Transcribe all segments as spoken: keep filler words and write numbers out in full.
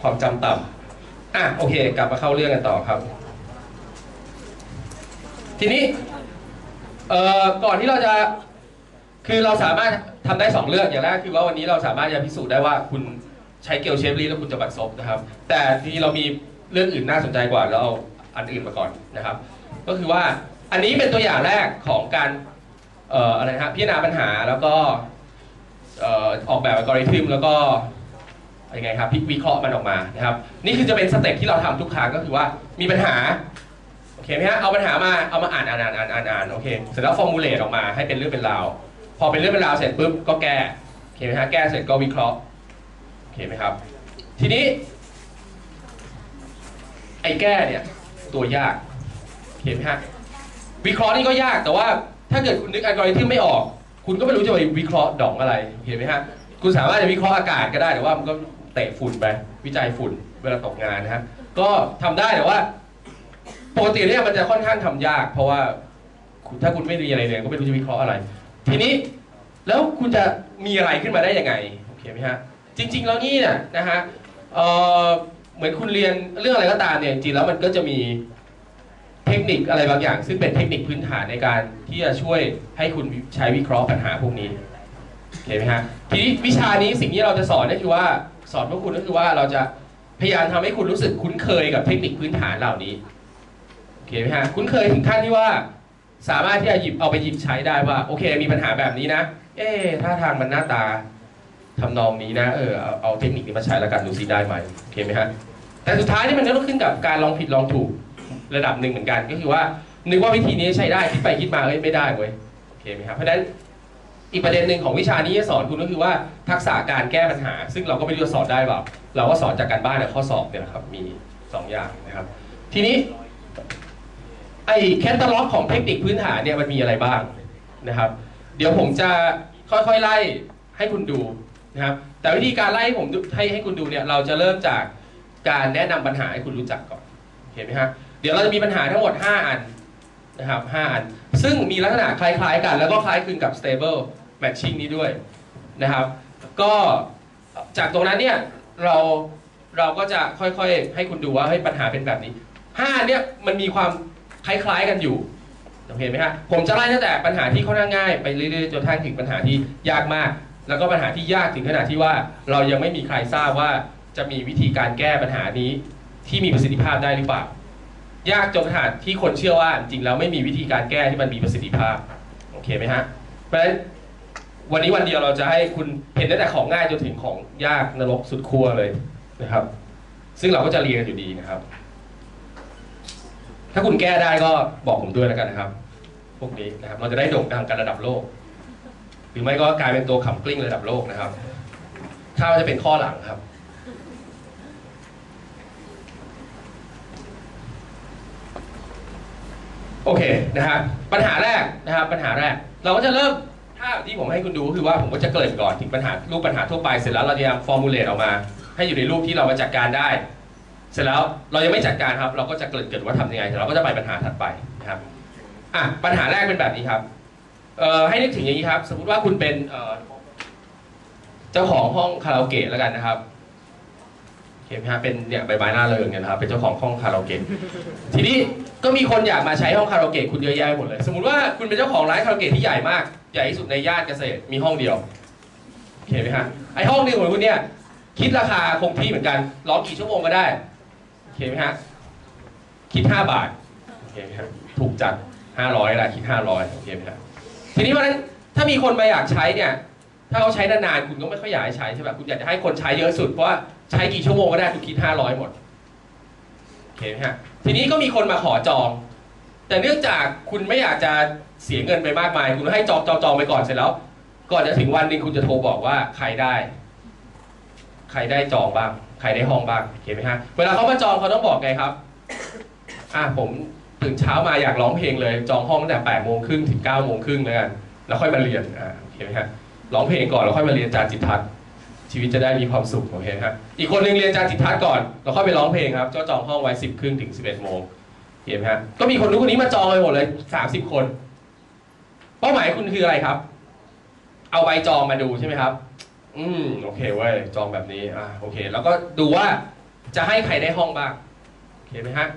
ความจำต่ำอ่ะโอเคกลับมาเข้าเรื่องกันต่อครับทีนี้เอ่อก่อนที่เราจะคือเราสามารถทำได้สองเรื่องอย่างแรกคือว่าวันนี้เราสามารถจะพิสูจน์ได้ว่าคุณใช้เกลเชฟรีแล้วคุณจะบัดซบนะครับแต่ทีนี้เรามีเรื่องอื่นน่าสนใจกว่าเราเอาอันอื่นมาก่อนนะครับก็คือว่าอันนี้เป็นตัวอย่างแรกของการเอ่ออะไรนะพิจารณาปัญหาแล้วก็เอ่อออกแบบอัลกอริทึมแล้วก็ยังไงครับวิเคราะห์มันออกมานะครับนี่คือจะเป็นสเต็ปที่เราทำทุกครั้งก็คือว่ามีปัญหาโอเคไหมฮะเอาปัญหามาเอามาอ่านอ่านอ่านอ่านอ่านอ่านโอเคเสร็จแล้วฟอร์มูลเลตออกมาให้เป็นเรื่องเป็นราวพอเป็นเรื่องเป็นราวเสร็จปุ๊บก็แก้โอเคไหมฮะแก้เสร็จก็วิเคราะห์โอเคไหมครับทีนี้ไอ้แก้เนี่ยตัวยากเห็นไหมฮะวิเคราะห์นี่ก็ยากแต่ว่าถ้าเกิดคุณนึกอัลกอริทึมไม่ออกคุณก็ไม่รู้จะไปวิเคราะห์ดอกอะไรเห็นไหมฮะคุณสามารถจะวิเคราะห์อากาศก็ได้แต่ว่ามันก็เตะฝุ่นไปวิจัยฝุ่นเวลาตกงานนะฮะก็ทำได้แต่ว่าปกติเนี่ยมันจะค่อนข้างทำยากเพราะว่าถ้าคุณไม่มีอะไรเลยก็ไม่รู้จะวิเคราะห์อะไรทีนี้แล้วคุณจะมีอะไรขึ้นมาได้ยังไงโอเคไหมฮะจริงๆแล้วนี่เนี่ยนะฮะเอ่อเหมือนคุณเรียนเรื่องอะไรก็ตามเนี่ยจริงๆแล้วมันก็จะมีเทคนิคอะไรบางอย่างซึ่งเป็นเทคนิคพื้นฐานในการที่จะช่วยให้คุณใช้วิเคราะห์ปัญหาพวกนี้เห็นไหมฮะทีนี้วิชานี้สิ่งที่เราจะสอนก็คือว่าสอนพวกคุณก็คือว่าเราจะพยายามทำให้คุณรู้สึกคุ้นเคยกับเทคนิคพื้นฐานเหล่านี้โอเคไหมฮะคุ้นเคยถึงขั้นที่ว่าสามารถที่จะหยิบเอาไปหยิบใช้ได้ว่าโอเคมีปัญหาแบบนี้นะเอ๊ะถ้าทางมันหน้าตาทำนองนี้นะเออเอาเอาเทคนิคนี้มาใช้แล้วกันดูซิได้ไหมโอเคไหมฮะแต่สุดท้ายนี่มันก็ต้องขึ้นกับการลองผิดลองถูกระดับหนึ่งเหมือนกันก็คือว่านึกว่าวิธีนี้ใช้ได้คิดไปคิดมาเอ้ยไม่ได้เว้ยโอเคไหมครับเพราะฉะนั้นอีกประเด็นหนึ่งของวิชานี้จะสอนคุณก็คือว่าทักษะการแก้ปัญหาซึ่งเราก็ไม่รู้จะสอนได้แบบเราก็สอนจากการบ้านในข้อสอบเนี่ยนะครับมีสองอย่างนะครับทีนี้ไอ้แคตตาล็อกของเทคนิคพื้นฐานเนี่ยมันมีอะไรบ้างนะครับเดี๋ยวผมจะค่อยๆไล่ให้คุณดูนะครับแต่วิธีการไล่ให้ผมให้ให้คุณดูเนี่ยเราจะเริ่มจากการแนะนำปัญหาให้คุณรู้จักก่อนเห็นไหมฮะเดี๋ยวเราจะมีปัญหาทั้งหมดห้าอันนะครับห้าอันซึ่งมีลักษณะคล้ายๆกันแล้วก็คล้ายคลึงกับ stable matching นี้ด้วยนะครับก็จากตรงนั้นเนี่ยเราเราก็จะค่อยๆให้คุณดูว่าเฮ้ยปัญหาเป็นแบบนี้ห้าเนี่ยมันมีความคล้ายๆกันอยู่เห็นไหมฮะผมจะไล่ตั้งแต่ปัญหาที่ค่อนข้างง่ายไปเรื่อยๆจนทั้งถึงปัญหาที่ยากมากแล้วก็ปัญหาที่ยากถึงขนาดที่ว่าเรายังไม่มีใครทราบว่าจะมีวิธีการแก้ปัญหานี้ที่มีประสิทธิภาพได้หรือเปล่ายากจนขนาดที่คนเชื่อว่าจริงแล้วไม่มีวิธีการแก้ที่มันมีประสิทธิภาพโอเคไหมฮะเพราะฉะนั้นวันนี้วันเดียวเราจะให้คุณเห็นตั้งแต่ของง่ายจนถึงของยากนรกสุดขั้วเลยนะครับซึ่งเราก็จะเรียนกันอยู่ดีนะครับถ้าคุณแก้ได้ก็บอกผมด้วยแล้วกันนะครับพวกนี้นะครับเราจะได้โด่งดังกันระดับโลกหรือไม่ก็กลายเป็นตัวขำกลิ้งระดับโลกนะครับถ้าจะเป็นข้อหลังครับโอเคนะฮะปัญหาแรกนะครับปัญหาแรกเราก็จะเริ่มถ้าที่ผมให้คุณดูก็คือว่าผมก็จะเกริ่นก่อนถึงปัญหารูปปัญหาทั่วไปเสร็จแล้วเราจะฟอร์มูลเลตออกมาให้อยู่ในรูปที่เรามาจัดการได้เสร็จแล้วเรายังไม่จัดการครับเราก็จะเกริ่นเกิดว่าทำยังไงเราก็จะไปปัญหาถัดไปนะครับอ่ะปัญหาแรกเป็นแบบนี้ครับเอ่อให้นึกถึงอย่างนี้ครับสมมุติว่าคุณเป็นเอ่อเจ้าของห้องคาราโอเกะแล้วกันนะครับเห็นไหมฮะเป็นเนี่ยใบไม้หน้าเริงเนี่ยนะครับเป็นเจ้าของห้องคาราโอเกะทีนี้ก็มีคนอยากมาใช้ห้องคาราโอเกะคุณเยอะแยะหมดเลยสมมุติว่าคุณเป็นเจ้าของร้านคาราโอเกะที่ใหญ่มากใหญ่ที่สุดในย่านเกษตรมีห้องเดียวเห็นไหมฮะไอห้องนึงของคุณเนี่ยคิดราคาคงที่เหมือนกันร้องกี่ชั่วโมงก็ได้เห็นไหมฮะคิดห้าบาทเห็นไหมฮะถูกจัดห้าร้อยละคิดห้าร้อยโอเคไหมฮะทีนี้เพราะฉะนั้นถ้ามีคนมาอยากใช้เนี่ยถ้าเขาใช้นานๆคุณก็ไม่ค่อยอยากให้ใช้ใช่ไหมคุณอยากจะให้คนใช้เยอะสุดเพราะว่าใช้กี่ชั่วโมงก็ได้คุณคิดห้าร้อยหมดโอเคไหมฮะทีนี้ก็มีคนมาขอจองแต่เนื่องจากคุณไม่อยากจะเสียเงินไปมากมายคุณให้จองจองจองไปก่อนเสร็จแล้วก่อนจะถึงวันหนึ่งคุณจะโทรบอกว่าใครได้ใครได้จองบ้างใครได้ห้องบ้างโอเคไหมฮะเวลาเขามาจองเขาต้องบอกไงครับอ่ะผมตื่นเช้ามาอยากร้องเพลงเลยจองห้องตั้งแต่แปดโมงครึ่งถึงเก้าโมงครึ่งแล้วกันแล้วค่อยมาเรียนอ่าโอเคไหมฮะร้องเพลงก่อนแล้วค่อยมาเรียนจารย์จิตทัศน์ชีวิตจะได้มีความสุขโอเคครับอีกคนนึงเรียนจารย์จิตทัศน์ก่อนแล้วค่อยไปร้องเพลงครับก็จองห้องไว้สิบครึ่งถึงสิบเอ็ดโมงเห็นไหมฮะก็มีคนนู้นคนนี้มาจองไปหมดเลยสามสิบคนเป้าหมายคุณคืออะไรครับเอาใบจองมาดูใช่ไหมครับอืมโอเคเว้ยจองแบบนี้อ่าโอเคแล้วก็ดูว่าจะให้ใครได้ห้องบ้างเห็นไหมฮะ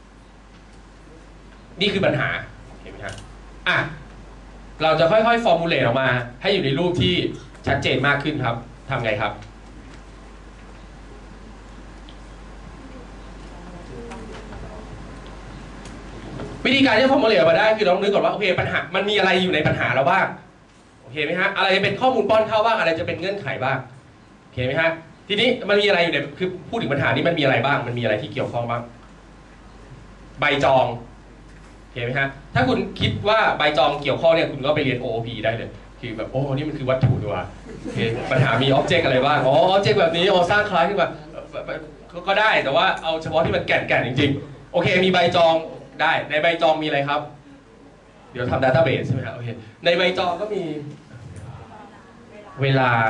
นี่คือปัญหาเห็นไหมฮะอ่ะเราจะค่อยๆฟอร์มูลเลตออกมาให้อยู่ในรูปที่ชัดเจนมากขึ้นครับทำไงครับวิธีการที่ฟอร์มูลเลตออกมาได้คือเราต้องนึกก่อนว่าโอเคปัญหามันมีอะไรอยู่ในปัญหาเราบ้างโอเคไหมฮะอะไรจะเป็นข้อมูลป้อนเข้าบ้างอะไรจะเป็นเงื่อนไขบ้างโอเคไหมฮะทีนี้มันมีอะไรอยู่ในคือพูดถึงปัญหานี้มันมีอะไรบ้างมันมีอะไรที่เกี่ยวข้องบ้างใบจองโอเคไหมฮะถ้าคุณคิดว่าใบจองเกี่ยวข้องเนี่ยคุณก็ไปเรียน โอ โอ พี ได้เลยคือแบบโอ้นี่มันคือวัตถุดีกว่าโอเคปัญหามีอ็อบเจกต์อะไรบ้างอ๋ออ็อบเจกต์แบบนี้อ๋อสร้างคลาสขึ้นมาก็ได้แต่ว่าเอาเฉพาะที่มันแก่นๆจริงๆโอเคมีใบจองได้ในใบจองมีอะไรครับเดี๋ยวทำดัตต้าเบสใช่ไหมครับโอเคในใบจองก็มีเวลา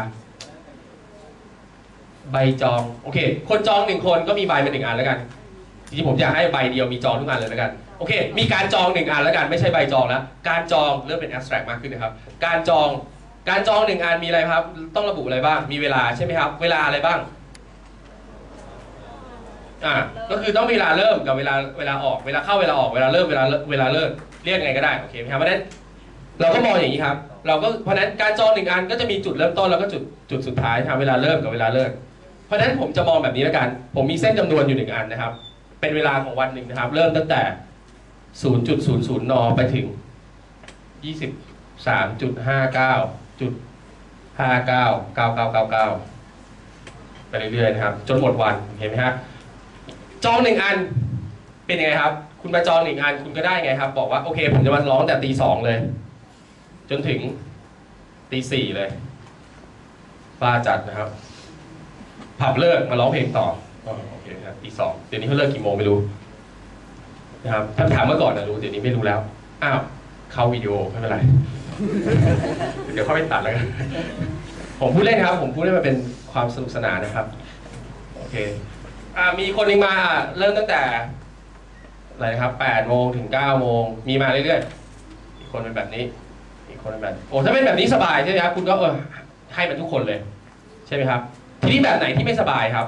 ใบจองโอเคคนจองหนึ่งคนก็มีใบเป็นหนึ่งอันแล้วกันจริงๆผมอยากให้ใบเดียวมีจองทุกอันเลยแล้วกันโอเคมีการจองหนึ่งอันแล้วกันไม่ใช่ใบจองแล้วการจองเริ่มเป็น abstract มากขึ้นนะครับการจองการจองหนึ่งอันมีอะไรครับต้องระบุอะไรบ้างมีเวลาใช่ไหมครับเวลาอะไรบ้างอ่าก็คือต้องเวลาเริ่มกับเวลาเวลาออกเวลาเข้าเวลาออกเวลาเริ่มเวลาเวลาเลิกเรียกไงก็ได้โอเคไหมครับเพราะฉะนั้นเราก็มองอย่างนี้ครับเราก็เพราะฉะนั้นการจองหนึ่งอันก็จะมีจุดเริ่มต้นแล้วก็จุดจุดสุดท้ายทำเวลาเริ่มกับเวลาเลิกเพราะฉะนั้นผมจะมองแบบนี้แล้วกันผมมีเส้นจำนวนอยู่หนึ่งอันนะครับเป็นเวลาของวันหนึ่งนะครับเริ่มตั้งแต่ ศูนย์จุดศูนย์ศูนย์ นไปถึง ยี่สิบสามจุดห้าเก้าจุดห้าเก้าเก้าเก้าเก้าเก้า ไปเรื่อยๆนะครับจนหมดวันเห็นไหมฮะจองหนึ่งอันเป็นยังไงครับคุณมาจองหนึ่งอันคุณก็ได้ไงครับบอกว่าโอเคผมจะมาร้องแต่ตีสองเลยจนถึงตีสี่เลยบ้าจัดนะครับผับเลิกมาร้องเพลงต่อโอเคครับตีสองเดี๋ยวนี้เขาเลิกกี่โมงไม่รู้นะครับถ้าถามเมื่อก่อนนะรู้เดี๋ยวนี้ไม่รู้แล้วอ้าวเข้าวิดีโอไม่เป็นไรเดี๋ยวเข้าไปตัดแล้วกันผมพูดเล่นครับผมพูดให้มันเป็นความสนุกสนานนะครับโอเคอ่ามีคนหนึ่งมาเริ่มตั้งแต่อะไรนะครับแปดโมงถึงเก้าโมงมีมาเรื่อยๆอีกคนเป็นแบบนี้อีกคนเป็นแบบโอ้ถ้าเป็นแบบนี้สบายใช่ไหมครับคุณก็เออให้มันทุกคนเลยใช่ไหมครับทีนี้แบบไหนที่ไม่สบายครับ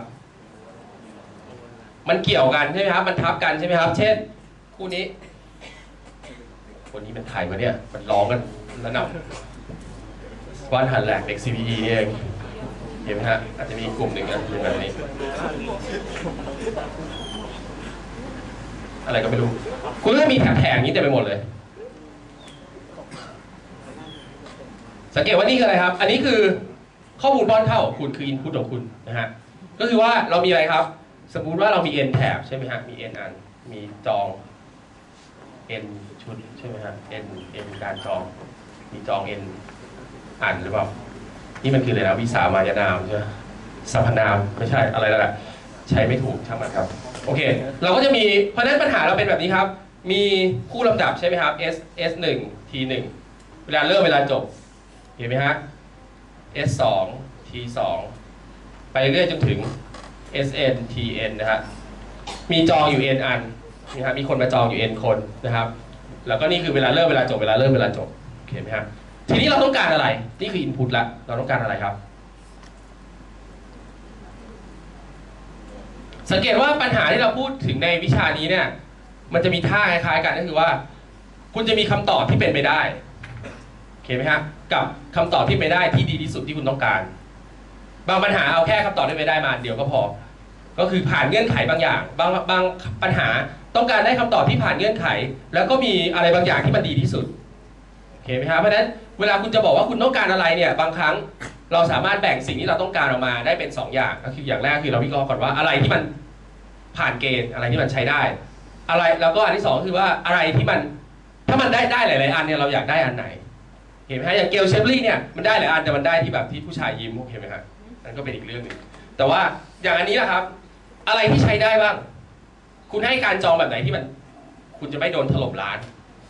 มันเกี่ยวกันใช่ไหมครับมันทับกันใช่ไหมครับเช่นคู่นี้คนนี้เป็นใครวะเนี่ยมันร้องกันแล้วหนับวานหันแหลกเด็ก ซี พี อี นี่เองเห็นไหมฮะอาจจะมีกลุ่มหนึ่งนะเป็นแบบนี้อะไรก็ไม่รู้คุณก็มีแถบแถงนี้เต็มไปหมดเลยสังเกตว่านี่คืออะไรครับอันนี้คือข้อมูลป้อนเข้าของคุณคือ input ของคุณนะฮะก็คือว่าเรามีอะไรครับสมมุติว่าเรามี n แถบใช่ไหมฮะมี n อันมีจอง n ชุดใช่ไหมฮะ n n การจองมีจอง n อันหรือเปล่านี่มันคืออะไรนะวิสามายนามใช่ไหมสรรพนามไม่ใช่อะไรแล้วแหละใช้ไม่ถูกช่างมันครับโอเคเราก็จะมีเพราะฉะนั้นปัญหาเราเป็นแบบนี้ครับมีคู่ลำดับใช่ไหมครับ s s หนึ่ง t หนึ่งเวลาเริ่มเวลาจบเห็นไหมฮะ s สอง t สองไปเรื่อยจนถึง sn tn นะฮะมีจองอยู่ n อันนี่ครับมีคนมาจองอยู่ n คนนะครับแล้วก็นี่คือเวลาเริ่มเวลาจบเวลาเริ่มเวลาจบเห็นไหมฮะทีนี้เราต้องการอะไรนี่คือ input ละเราต้องการอะไรครับสังเกตว่าปัญหาที่เราพูดถึงในวิชานี้เนี่ยมันจะมีท่าคล้ายๆกันก็คือว่าคุณจะมีคำตอบที่เป็นไปได้โอเคไหมฮะกับคำตอบที่ไปได้ที่ดีที่สุดที่คุณต้องการบางปัญหาเอาแค่คำตอบที่ไปได้มาเดียวก็พอก็คือผ่านเงื่อนไขบางอย่างบางบางปัญหาต้องการได้คำตอบที่ผ่านเงื่อนไขแล้วก็มีอะไรบางอย่างที่มันดีที่สุดโอเคไหมครับเพราะฉะนั้นเวลาคุณจะบอกว่าคุณต้องการอะไรเนี่ยบางครั้งเราสามารถแบ่งสิ่งที่เราต้องการออกมาได้เป็นสองอย่างก็คืออย่างแรกคือเราวิเคราะห์ก่อนว่าอะไรที่มันผ่านเกณฑ์อะไรที่มันใช้ได้อะไรแล้วก็อันที่สองคือว่าอะไรที่มันถ้ามันได้ได้หลายๆอันเนี่ยเราอยากได้อันไหนเห็นไหมฮะอย่างเกลเชฟลี่เนี่ยมันได้หลายอันแต่มันได้ที่แบบที่ผู้ชายยิ้มเห็นไหมฮะนั่นก็เป็นอีกเรื่องหนึ่งแต่ว่าอย่างอันนี้นะครับอะไรที่ใช้ได้บ้างคุณให้การจองแบบไหนที่มันคุณจะไม่โดนถล่มร้าน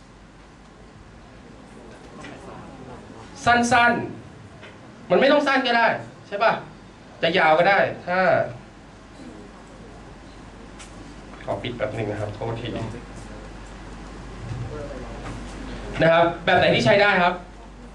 สั้นๆมันไม่ต้องสั้นก็ได้ใช่ป่ะจะยาวก็ได้ถ้าขอปิดแบบนึงนะครับโทษทีนะครับแบบไหนที่ใช้ได้ครับ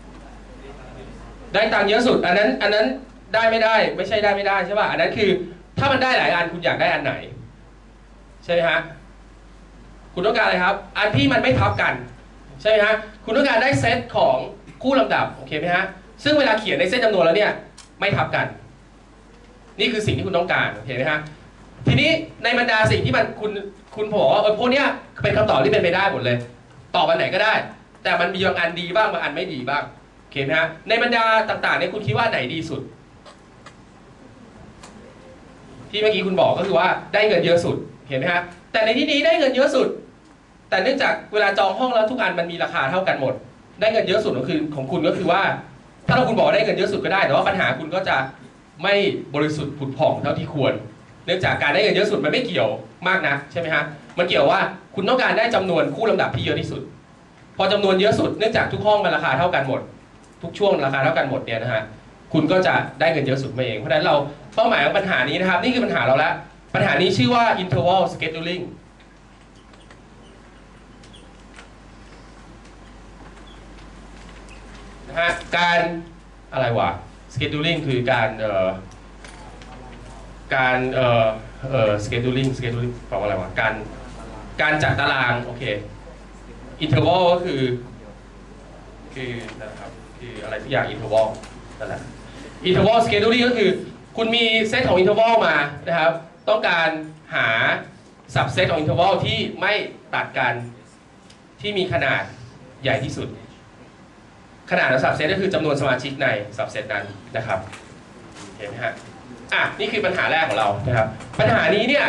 ได้ตังค์เยอะสุดอันนั้นอันนั้นได้ไม่ได้ไม่ใช่ได้ไม่ได้ใช่ป่ะอันนั้นคือถ้ามันได้หลายอันคุณอยากได้อันไหนใช่ไหมฮะคุณต้องการอะไรครับอันที่มันไม่ทับกันใช่ไหมฮะคุณต้องการได้เซตของคู่ลำดับโอเคไหมฮะซึ่งเวลาเขียนในเส้นจำนวนแล้วเนี่ยไม่ทับกันนี่คือสิ่งที่คุณต้องการโอเคไหมฮะทีนี้ในบรรดาสิ่งที่มันคุณคุณบอกว่าเออพวกเนี้ยเป็นคำตอบที่เป็นไปได้หมดเลยตอบอันไหนก็ได้แต่มันมีบางอันดีบ้างบางอันไม่ดีบ้างโอเคไหมฮะในบรรดาต่างๆเนี่ยคุณคิดว่าไหนดีสุดที่เมื่อกี้คุณบอกก็คือว่าได้เงินเยอะสุดเห็นไหมฮะแต่ในที่นี้ได้เงินเยอะสุดแต่เนื่องจากเวลาจองห้องแล้วทุกอันมันมีราคาเท่ากันหมดได้เงินเยอะสุดก็คือของคุณก็คือว่าถ้าเราคุณบอกได้เงินเยอะสุดก็ได้แต่ว่าปัญหาคุณก็จะไม่บริสุทธิ์ผุดผ่องเท่าที่ควรเนื่องจากการได้เงินเยอะสุดมันไม่เกี่ยวมากนะใช่ไหมฮะมันเกี่ยวว่าคุณต้องการได้จำนวนคู่ลำดับที่เยอะที่สุดพอจำนวนเยอะสุดเนื่องจากทุกห้องมันราคาเท่ากันหมดทุกช่วงราคาเท่ากันหมดเนี่ยนะฮะคุณก็จะได้เงินเยอะสุดมาเองเพราะฉะนั้นเราเป้าหมายของปัญหานี้นะครับนี่คือปัญหาเราแล้วปัญหานี้ชื่อว่า interval scheduling นะฮะการอะไรวะ scheduling คือการเอ่อการเอ่อเอ่อ scheduling scheduling แปลว่าอะไรวะการการจัดตารางโอเค interval ก็คือคือนะครับคืออะไรทุกอย่าง interval นั่นแหละ interval scheduling ก็คือคุณมีเซตของ interval มานะครับต้องการหา subset ของ interval ที่ไม่ตัดกันที่มีขนาดใหญ่ที่สุดขนาดของ subset ก็คือจำนวนสมาชิกใน subset นั้นนะครับเห็นไหมฮะอ่ะนี่คือปัญหาแรกของเรานะครับปัญหานี้เนี่ย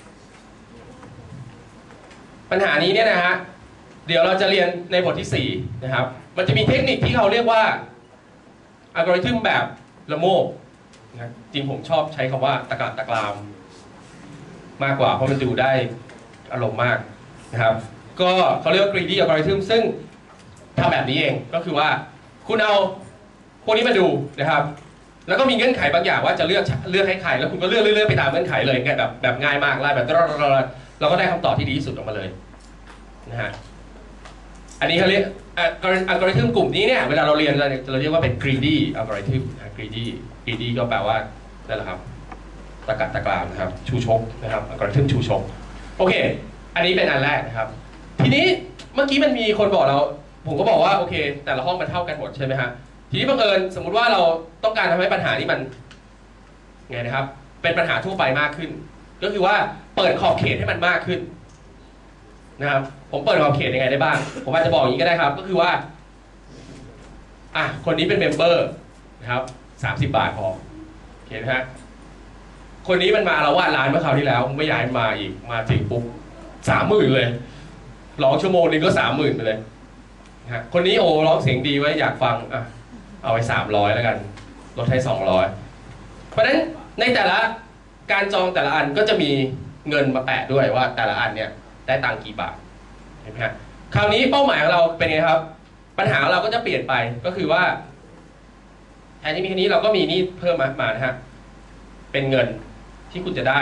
ปัญหานี้เนี่ยนะฮะเดี๋ยวเราจะเรียนในบทที่สี่นะครับมันจะมีเทคนิคที่เขาเรียกว่าอัลกอริทึมแบบละโมบนะจริงผมชอบใช้คำว่าตะกะตะกรามมากกว่าเพราะมันดูได้อารมณ์มากนะครับก็เขาเรียกว่า greedy algorithm ซึ่งทำแบบนี้เองก็คือว่าคุณเอาพวกนี้มาดูนะครับแล้วก็มีเงื่อนไขบางอย่างว่าจะเลือกเลือกให้ใครแล้วคุณก็เลือกเลือกไปตามเงื่อนไขเลยแบบแบบง่ายมากไล่แบบเราก็ได้คำตอบที่ดีที่สุดออกมาเลยนะฮะอันนี้เขาเรียกอัลกอริทึมกลุ่มนี้เนี่ยเวลาเราเรียนเราเรียกว่าเป็น greedy algorithm greedy greedy ก็แปลว่านั่นแหละครับตะกัดตะกรามนะครับชูชกนะครับอัลกอริทึมชูชกโอเคอันนี้เป็นอันแรกนะครับทีนี้เมื่อกี้มันมีคนบอกเราผมก็บอกว่าโอเคแต่ละห้องมันเท่ากันหมดใช่ไหมฮะทีนี้บังเอิญสมมุติว่าเราต้องการทำให้ปัญหานี้มันไงนะครับเป็นปัญหาทั่วไปมากขึ้นก็คือว่าเปิดขอบเขตให้มันมากขึ้นนะครับผมเปิดขอบเขตยังไงได้บ้างผมอาจจะบอกอย่างนี้ก็ได้ครับก็คือว่าอ่ะคนนี้เป็นเมมเบอร์นะครับสามสิบบาทพอเห็นไหมฮะคนนี้มันมาเราวาดร้านเมื่อคราวที่แล้วไม่ย้ายมาอีกมาถึงปุ๊บสามหมื่นเลยร้องชั่วโมงนึงก็สามหมื่นไปเลยนะฮะคนนี้โอ้ร้องเสียงดีไว้อยากฟังอ่ะเอาไว้สามร้อยแล้วกันลดให้สองร้อยเพราะฉะนั้นในแต่ละการจองแต่ละอันก็จะมีเงินมาแปะด้วยว่าแต่ละอันเนี่ยได้ตังค์กี่บาทเห็นไหมฮะคราวนี้เป้าหมายของเราเป็นไงครับปัญหาของเราก็จะเปลี่ยนไปก็คือว่าแทนที่มีแค่นี้เราก็มีนี่เพิ่มมามานะฮะเป็นเงินที่คุณจะได้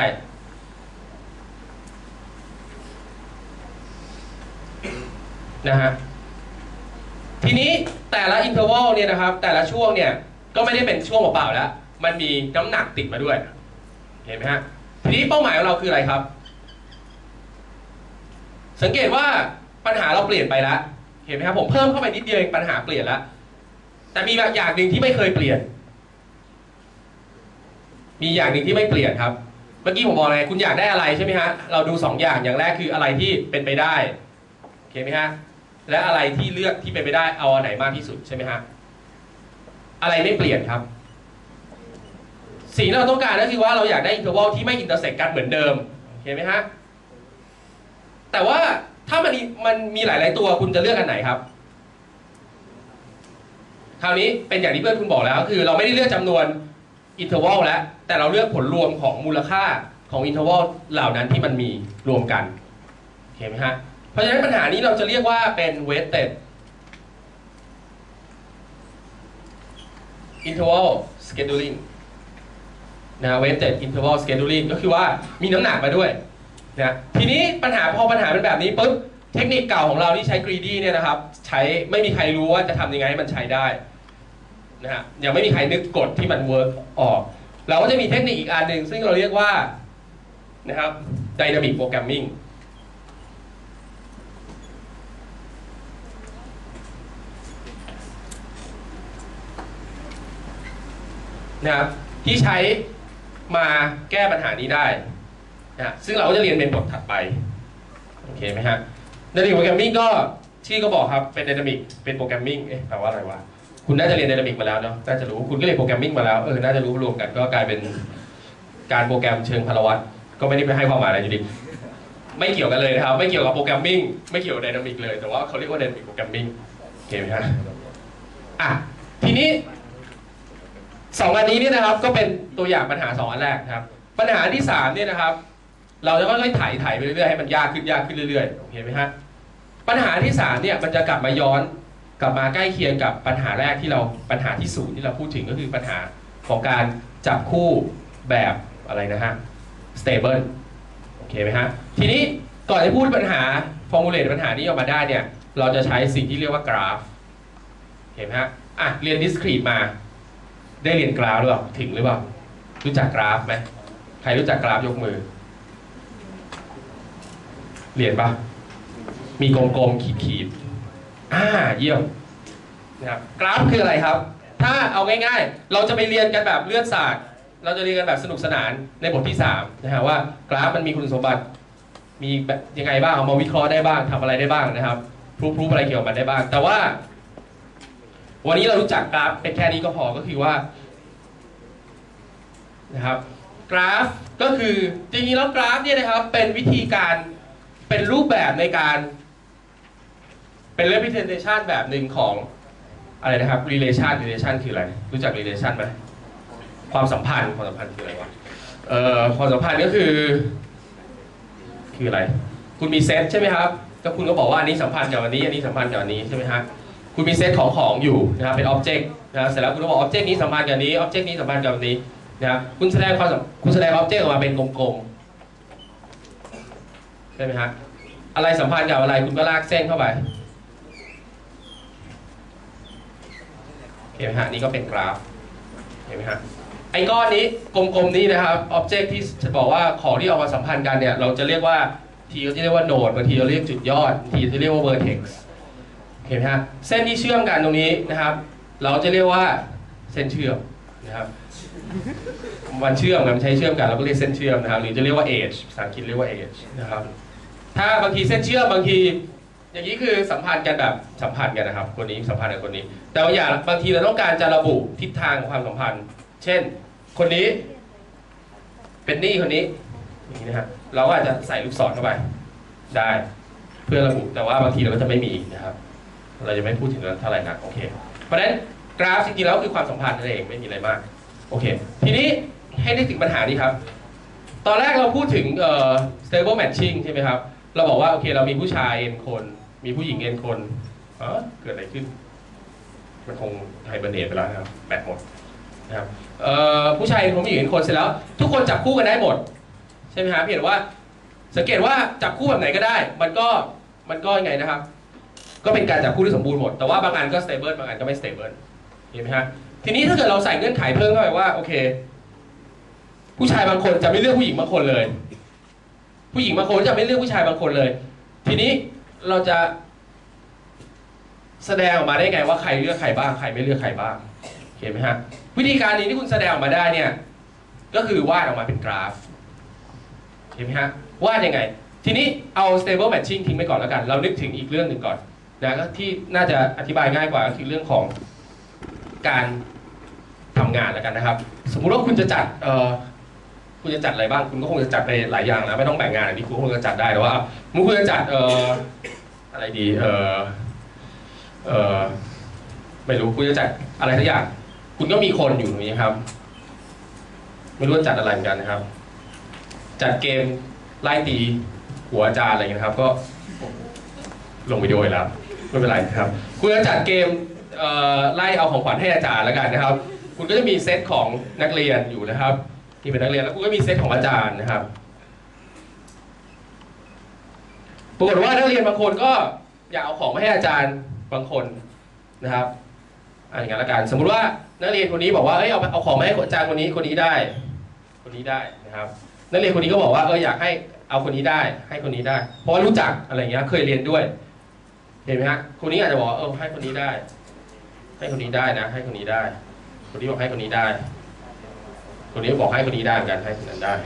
นะฮะทีนี้แต่ละอินเทอร์วัลเนี่ยนะครับแต่ละช่วงเนี่ยก็ไม่ได้เป็นช่วงเปล่าๆแล้วมันมีน้ำหนักติดมาด้วยเห็นไหมฮะทีนี้เป้าหมายของเราคืออะไรครับสังเกตว่าปัญหาเราเปลี่ยนไปแล้วเห็นไหมครับผมเพิ่มเข้าไปนิดเดียวเองปัญหาเปลี่ยนแล้วแต่มีแบบอย่างหนึ่งที่ไม่เคยเปลี่ยนมีอย่างหนึ่งที่ไม่เปลี่ยนครับเมื่อกี้ผมบอกไงคุณอยากได้อะไรใช่ไหมฮะเราดูสองอย่างอย่างแรกคืออะไรที่เป็นไปได้เห็นไหมฮะและอะไรที่เลือกที่เป็นไปได้เอาอันไหนมากที่สุดใช่ไหมฮะอะไรไม่เปลี่ยนครับสิ่งที่เราต้องการก็คือว่าเราอยากได้อินเทอร์วัลที่ไม่อินเตอร์เซ็กกันเหมือนเดิมเห็นไหมฮะแต่ว่าถ้ามันมันมีหลายๆตัวคุณจะเลือกอันไหนครับคราวนี้เป็นอย่างที่เพื่อนคุณบอกแล้วคือเราไม่ได้เลือกจำนวนอินเทอร์วัลแล้วแต่เราเลือกผลรวมของมูลค่าของอินเทอร์วัลเหล่านั้นที่มันมีรวมกันเห็นไหมฮะเพราะฉะนั้นปัญหานี้เราจะเรียกว่าเป็น weighted interval scheduling นะ weighted interval scheduling ก็คือว่ามีน้ำหนักมาด้วยนะทีนี้ปัญหาพอปัญหาเป็นแบบนี้ปุ๊บเทคนิคเก่าของเราที่ใช้ greedy เนี่ยนะครับใช้ไม่มีใครรู้ว่าจะทำยังไงให้มันใช้ได้นะฮะยังไม่มีใครนึกกฎที่มัน work ออกเราก็จะมีเทคนิคอีกอันหนึ่งซึ่งเราเรียกว่านะครับ Dynamic Programming นะครับที่ใช้มาแก้ปัญหานี้ได้นะซึ่งเราก็จะเรียนเป็นบทถัดไปโอเคไหมฮะ Dynamic Programming ก็ชื่อก็บอกครับเป็น Dynamic เป็นโปรแกรมมิ่งเอ๊ะแปลว่าอะไรวะคุณน่าจะเรียน Dynamic มาแล้วเนาะน่าจะรู้คุณก็เรียนโปรแกรมมิ่งมาแล้วเออน่าจะรู้รวมกันก็กลายเป็นการโปรแกรมเชิงพลวัตก็ไม่ได้ไปให้ความหมายอะไรอยู่ดีไม่เกี่ยวกันเลยนะครับไม่เกี่ยวกับโปรแกรมมิ่งไม่เกี่ยวกับ Dynamic เลยแต่ว่าเขาเรียกว่า Dynamic Programming โอเคไหมฮะอ่ะทีนี้สองอันนี้เนี่ยนะครับก็เป็นตัวอย่างปัญหาสองอันแรกนะครับปัญหาที่สามเนี่ยนะครับเราจะค่อยๆไถ่ไถ่ไปเรื่อยๆให้มันยากขึ้นยากขึ้นเรื่อยๆโอเคไหมฮะปัญหาที่สามเนี่ยมันจะกลับมาย้อนกลับมาใกล้เคียงกับปัญหาแรกที่เราปัญหาที่ศูนย์ที่เราพูดถึงก็คือปัญหาของการจับคู่แบบอะไรนะฮะ stable โอเคไหมฮะทีนี้ก่อนจะพูดปัญหา formulate ปัญหานี้ออกมาได้เนี่ยเราจะใช้สิ่งที่เรียกว่ากราฟเห็นไหมฮะอ่ะเรียน discrete มาได้เรียนกราฟหรือเปล่าถึงหรือเปล่ารู้จักกราฟไหมใครรู้จักกราฟยกมือเรียนปะมีกลมๆขีดๆอ่าเยี่ยมนะครับกราฟคืออะไรครับถ้าเอาง่ายๆเราจะไปเรียนกันแบบเลือดสาดเราจะเรียนกันแบบสนุกสนานในบทที่สามนะฮะว่ากราฟมันมีคุณสมบัติมีแบบยังไงบ้างเอามาวิเคราะห์ได้บ้างทำอะไรได้บ้างนะครับพรูฟอะไรเกี่ยวกับมันได้บ้างแต่ว่าวันนี้เรารู้จักกราฟเป็นแค่นี้ก็พอก็คือว่านะครับกราฟก็คือจริงๆแล้วกราฟเนี่ยนะครับเป็นวิธีการเป็นรูปแบบในการเป็น representation แบบหนึ่งของอะไรนะครับ relation relation คืออะไรรู้จัก relation ไหมความสัมพันธ์ความสัมพันธ์คืออะไรวะเอ่อความสัมพันธ์ก็คือคืออะไรคุณมีเซตใช่ไหมครับก็คุณก็บอกว่าอันนี้สัมพันธ์กับอันนี้อันนี้สัมพันธ์กับอันนี้ใช่ไหมฮะคุณมีเซตของของอยู่นะครับเป็น object นะเสร็จแล้วคุณก็บอก object นี้สัมพันธ์กับอันนี้ object นี้สัมพันธ์กับอันนี้นะครับคุณแสดงความคุณแสดง object ออกมาเป็นกลมๆใช่ไหมฮะอะไรสัมพันธ์กับอะไรคุณก็ลากเส้นเข้าไปเห็นไหมฮะนี่ก็เป็นกราฟเห็นไหมฮะไอ้ก้อนนี้กลมๆนี้นะครับ object ที่จะบอกว่าของที่ออกมาสัมพันธ์กันเนี่ยเราจะเรียกว่าทีเราจะเรียกว่าโนดบางทีเราเรียกจุดยอดทีจะเรียกว่า vertex เห็นไหมฮะเส้นที่เชื่อมกันตรงนี้นะครับเราจะเรียกว่าเส้นเชื่อมนะครับมันเชื่อมกันใช้เชื่อมกันเราก็เรียกเส้นเชื่อมนะครับหรือจะเรียกว่า edge ภาษาอังกฤษเรียกว่า edge นะครับถ้าบางทีเส้นเชื่อมบางทีอย่างนี้คือสัมพันธ์กันแบบสัมพันธ์กันนะครับคนนี้สัมพันธ์กับคนนี้แต่บางอย่างบางทีเราต้องการจะระบุทิศทางของความสัมพันธ์เช่นคนนี้เป็นนี่คนนี้อย่างนี้นะฮะเราก็อาจจะใส่ลูกศรเข้าไปได้เพื่อระบุแต่ว่าบางทีเราก็จะไม่มีนะครับเราจะไม่พูดถึงนั้นเท่าไหร่นักโอเคเพราะฉะนั้นกราฟจริงๆแล้วคือความสัมพันธ์นั่นเองไม่มีอะไรมากโอเคทีนี้ให้นึกถึงปัญหานี้ครับตอนแรกเราพูดถึงเอ่อ stable matching ใช่ไหมครับเราบอกว่าโอเคเรามีผู้ชาย n คนมีผู้หญิง n คนเออเกิดอะไรขึ้นมันคงไฮเบอร์เนตไปแล้วนะครับแบตหมดนะครับเอ่อผู้ชาย n คนผู้หญิง n คนเสร็จแล้วทุกคนจับคู่กันได้หมดใช่ไหมครับเห็นว่าสังเกตว่าจับคู่แบบไหนก็ได้มันก็มันก็ยังไงนะครับก็เป็นการจับคู่ที่สมบูรณ์หมดแต่ว่าบางอันก็ stable บางอันก็ไม่ stable เห็นไหมฮะทีนี้ถ้าเกิดเราใส่เงื่อนไขเพิ่มเข้าไปว่าโอเคผู้ชายบางคนจะไม่เลือกผู้หญิงบางคนเลยผู้หญิงบางคนจะไม่เลือกผู้ชายบางคนเลยทีนี้เราจะแสดงออกมาได้ไงว่าใครเลือกใครบ้างใครไม่เลือกใครบ้างเห็นไหมฮะวิธีการนี้ที่คุณแสดงออกมาได้เนี่ยก็คือวาดออกมาเป็นกราฟเห็นไหมฮะวาดยังไงทีนี้เอา stable matching ทิ้งไปก่อนแล้วกันเรานึกถึงอีกเรื่องหนึ่งก่อนนะก็ที่น่าจะอธิบายง่ายกว่าก็คือเรื่องของการทำงานแล้วกันนะครับสมมุติว่าคุณจะจัดเอ่อคุณจะจัดอะไรบ้างคุณก็คงจะจัดไปหลายอย่างนะไม่ต้องแบ่งงานอย่างนี้คุณคงจะจัดได้แต่ว่ามุกคุณจะจัดเอ่ออะไรดีเอ่อเอ่อไม่รู้คุณจะจัดอะไรสักอย่างคุณก็มีคนอยู่ตรงนี้ครับไม่รู้ว่าจัดอะไรเหมือนกันนะครับจัดเกมไล่ตีหัวอาจารย์อะไรอย่างนี้นะครับก็ลงวิดีโอแล้วไม่เป็นไรครับคุณจะจัดเกมเอ่อไล่เอาของขวัญให้อาจารย์แล้วกันนะครับคุณก็จะมีเซตของนักเรียนอยู่นะครับที่เป็นนักเรียนแล้วคุณก็มีเซตของอาจารย์นะครับปรากฏว่านักเรียนบางคนก็อยากเอาของมาให้อาจารย์บางคนนะครับอะไรอย่างนั้นละกันสมมุติว่านักเรียนคนนี้บอกว่าเอ้ยเอาเอาของมาให้อาจารย์คนนี้คนนี้ได้คนนี้ได้นะครับนักเรียนคนนี้ก็บอกว่าเอออยากให้เอาคนนี้ได้ให้คนนี้ได้เพราะว่ารู้จักอะไรอย่างเงี้ยเคยเรียนด้วยเห็นไหมฮะคนนี้อาจจะบอกเออให้คนนี้ได้ให้คนนี้ได้นะให้คนนี้ได้คนนี้บอกให้คนนี้ได้คนนี้บอกให้คนนี้ได้เหมือนกันให้คนนั้นได้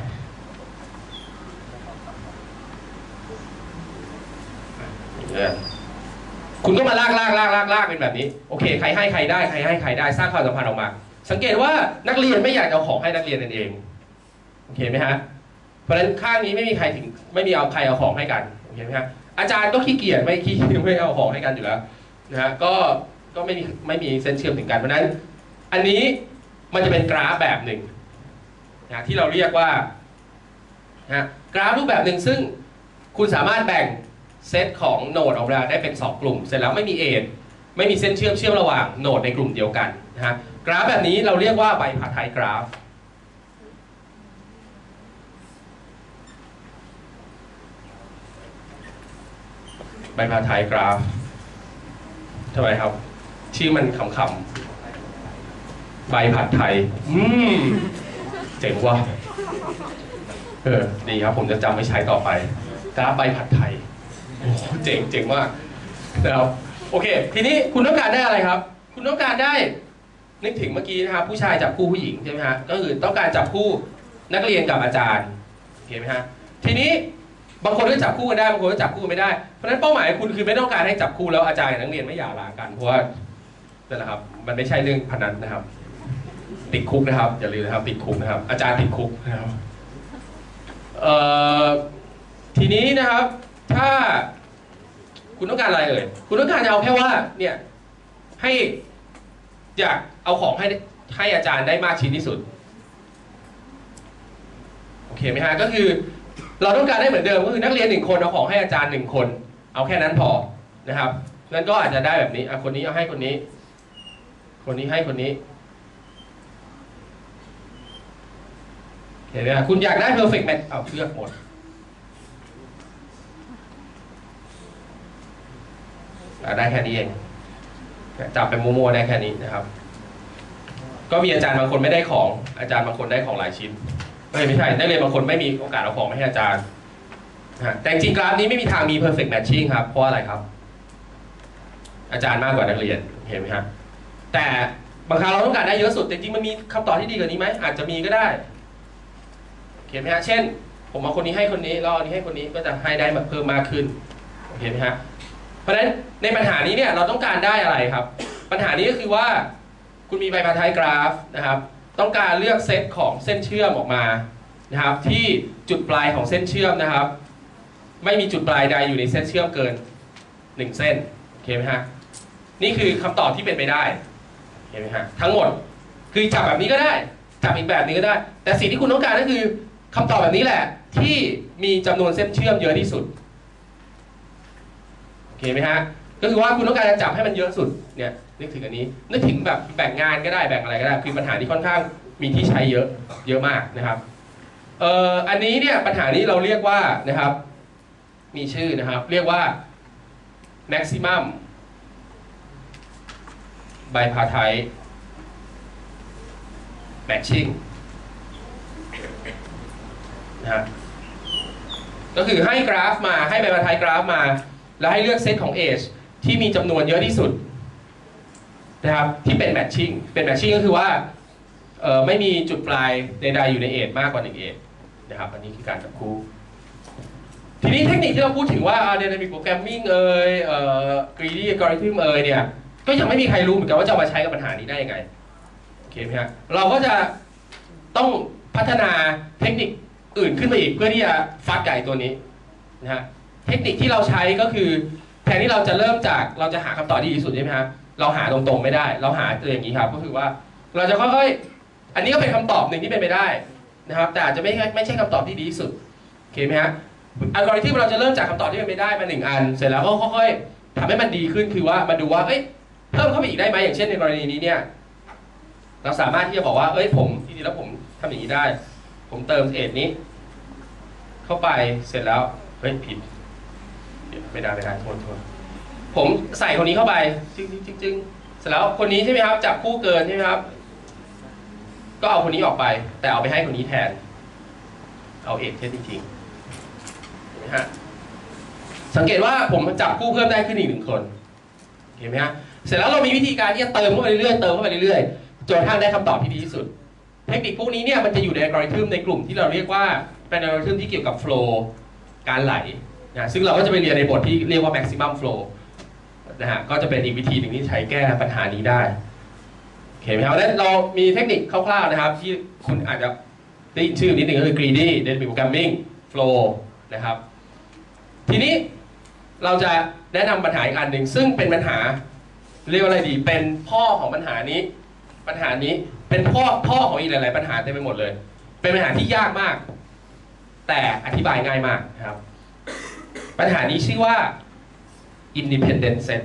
คุณก็มาลากลากลากลากลากเป็นแบบนี้โอเคใครให้ใครได้ใครให้ใครได้สร้างความสัมพันธ์ออกมาสังเกตว่านักเรียนไม่อยากเอาของให้นักเรียนนั่นเองโอเคไหมฮะเพราะฉะนั้นข้างนี้ไม่มีใครถึงไม่มีเอาใครเอาของให้กันโอเคไหมฮะอาจารย์ก็ขี้เกียจไม่ขี้ไม่เอาของให้กันอยู่แล้วนะฮะก็ก็ไม่มีไม่มีเส้นเชื่อมถึงกันเพราะฉะนั้นอันนี้มันจะเป็นกราฟแบบหนึ่งนะที่เราเรียกว่านะกราฟรูปแบบหนึ่งซึ่งคุณสามารถแบ่งเซตของโนดออกมาได้เป็นสองกลุ่มเสร็จแล้วไม่มีเอจไม่มีเส้นเชื่อมเชื่อมระหว่างโนดในกลุ่มเดียวกันนะฮะกราฟแบบนี้เราเรียกว่าไบพาร์ไทกราฟไบพาร์ไทกราฟทำไมครับชื่อมันขำๆใบผัดไทยอืมเจ๋งว่ะเออดีครับผมจะจำไม่ใช้ต่อไปกราฟใบผัดไทยโอ้เจ๋งเจ๋งมากนะครับโอเคทีนี้คุณต้องการได้อะไรครับคุณต้องการได้นึกถึงเมื่อกี้นะครับผู้ชายจับคู่ผู้หญิงใช่ไหมฮะก็คือต้องการจับคู่นักเรียนกับอาจารย์โอเคไหมฮะทีนี้บางคนก็จับคู่กันได้บางคนก็จับคู่ไม่ได้เพราะฉะนั้นเป้าหมายคุณคือไม่ต้องการให้จับคู่แล้วอาจารย์กับนักเรียนไม่หย่าร้างกันเพราะว่านั่นแหละครับมันไม่ใช่เรื่องพนันนะครับติดคุกนะครับอย่าลืมนะครับติดคุกนะครับอาจารย์ติดคุกนะครับเอ่อทีนี้นะครับถ้าคุณต้องการอะไรเอ่ยคุณต้องการจะเอาแค่ว่าเนี่ยให้อยากเอาของให้ให้อาจารย์ได้มากชิ้นที่สุดโอเคไหมฮะก็คือเราต้องการได้เหมือนเดิมก็คือนักเรียนหนึ่งคนเอาของให้อาจารย์หนึ่งคนเอาแค่นั้นพอนะครับงั้นก็อาจจะได้แบบนี้อ่ะคนนี้เอาให้คนนี้คนนี้ให้คนนี้เห็นไหมครับคุณอยากได้ perfect match เอาเลือกหมดได้แค่นี้เองจับไปมั่วๆได้แค่นี้นะครับก็มีอาจารย์บางคนไม่ได้ของอาจารย์บางคนได้ของหลายชิ้นไม่ไม่ใช่นักเรียนบางคนไม่มีโอกาสเอาของมาให้อาจารย์แต่จริงกราฟนี้ไม่มีทางมี perfect matching ครับเพราะอะไรครับอาจารย์มากกว่านักเรียนเห็นไหมครับแต่บางครั้งเราต้องการได้เยอะสุดแต่จริงมันมีคำตอบที่ดีกว่านี้ไหมอาจจะมีก็ได้เห็นไหมฮะเช่นผมเอาคนนี้ให้คนนี้แล้วอันนี้ให้คนนี้ก็จะให้ได้เพิ่มมากขึ้นเห็นไหมฮะเพราะฉะนั้นในปัญหานี้เนี่ยเราต้องการได้อะไรครับปัญหานี้ก็คือว่าคุณมีไบพาร์ไทกราฟนะครับต้องการเลือกเซตของเส้นเชื่อมออกมานะครับที่จุดปลายของเส้นเชื่อมนะครับไม่มีจุดปลายใดอยู่ในเส้นเชื่อมเกินหนึ่งเส้นโอเคไหมฮะนี่คือคำตอบที่เป็นไปได้เห็นไหมฮะทั้งหมดคือจับแบบนี้ก็ได้จับอีกแบบนี้ก็ได้แต่สิ่งที่คุณต้องการก็คือคำตอบแบบนี้แหละที่มีจำนวนเส้นเชื่อมเยอะที่สุดโอเคไหมฮะก็คือว่าคุณต้องการจะจับให้มันเยอะสุดเนี่ยนึกถึงอันนี้นึกถึงแบบแบ่งงานก็ได้แบ่งอะไรก็ได้คือปัญหาที่ค่อนข้างมีที่ใช้เยอะเยอะมากนะครับเอ่ออันนี้เนี่ยปัญหานี้เราเรียกว่านะครับมีชื่อนะครับเรียกว่า maximum bipartite matching นะฮะก็คือให้กราฟมาให้bipartiteกราฟมาแล้วให้เลือกเซตของ age ที่มีจำนวนเยอะที่สุดนะครับที่เป็น matching เป็น matching ก็คือว่าเอ่อไม่มีจุดปลายใดๆอยู่ใน age มากกว่าหนึ่ง age นะครับอันนี้คือการจับคู่ทีนี้เทคนิคที่เราพูดถึงว่า dynamic programming เอ่ยเอ่อ greedy algorithm เอ่ยเนี่ยก็ยังไม่มีใครรู้เหมือนกันว่าจะมาใช้กับปัญหานี้ได้ยังไงโอเคไหมฮะเราก็จะต้องพัฒนาเทคนิคอื่นขึ้นมาอีกเพื่อที่จะฟัดไก่ตัวนี้นะฮะเทคนิคที่เราใช้ก็คือแทนที่เราจะเริ่มจากเราจะหาคำตอบที่ดีที่สุดใช่ไหมฮะเราหาตรงๆไม่ได้เราหาตัวอย่างนี้ครับก็คือว่าเราจะค่อยๆอันนี้ก็เป็นคำตอบหนึ่งที่เป็นไปได้นะครับแต่อาจจะไม่ไม่ใช่คำตอบที่ดีที่สุดโอเคไหมฮะอัลกอริทึมเราจะเริ่มจากคำตอบที่เป็นไปได้มาหนึ่งอันเสร็จแล้วก็ค่อยๆทำให้มันดีขึ้นคือว่ามาดูว่าเอ้ยเพิ่มเข้าไปอีกได้ไหมอย่างเช่นในกรณีนี้เนี่ยเราสามารถที่จะบอกว่าเอ้ยผมจริงๆแล้วผมทำอย่างนี้ได้ผมเติมเอทนี้เข้าไปเสร็จแล้วเฮ้ยผิดไม่ได้ไม่ได้โทษโทษผมใส่คนนี้เข้าไปจึ๊งจึ๊งจึ๊งจึ๊งเสร็จแล้วคนนี้ใช่ไหมครับจับคู่เกินใช่ไหมครับก็เอาคนนี้ออกไปแต่เอาไปให้คนนี้แทนเอาเอกเทสจริงๆนะฮะสังเกตว่าผมจับคู่เพิ่มได้ขึ้นอีกหนึ่งคนเห็นไหมฮะเสร็จแล้วเรามีวิธีการที่จะเติมเข้าไปเรื่อยๆเติมเข้าไปเรื่อยๆจนกระทั่งได้คำตอบที่ดีที่สุดเทคนิคพวกนี้เนี่ยมันจะอยู่ในอัลกอริทึมในกลุ่มที่เราเรียกว่าเป็นอัลกอริทึมที่เกี่ยวกับโฟล์การไหลนะซึ่งเราก็จะไปเรียนในบทที่เรียกว่า maximum flow นะฮะก็จะเป็นอีกวิธีหนึ่งที่ใช้แก้ปัญหานี้ได้โอเคไหมครับแล้วเรามีเทคนิคคร่าวๆนะครับที่คุณอาจจะได้ยินชื่อนิดหนึ่งก็คือ greedy dynamic programming flow นะครับทีนี้เราจะแนะนำปัญหาอีกอันหนึ่งซึ่งเป็นปัญหาเรียกว่าอะไรดีเป็นพ่อของปัญหานี้ปัญหานี้เป็นพ่อพ่อของอีกหลายๆปัญหาเต็มไปหมดเลยเป็นปัญหาที่ยากมากแต่อธิบายง่ายมากนะครับปัญหานี้ชื่อว่า independent set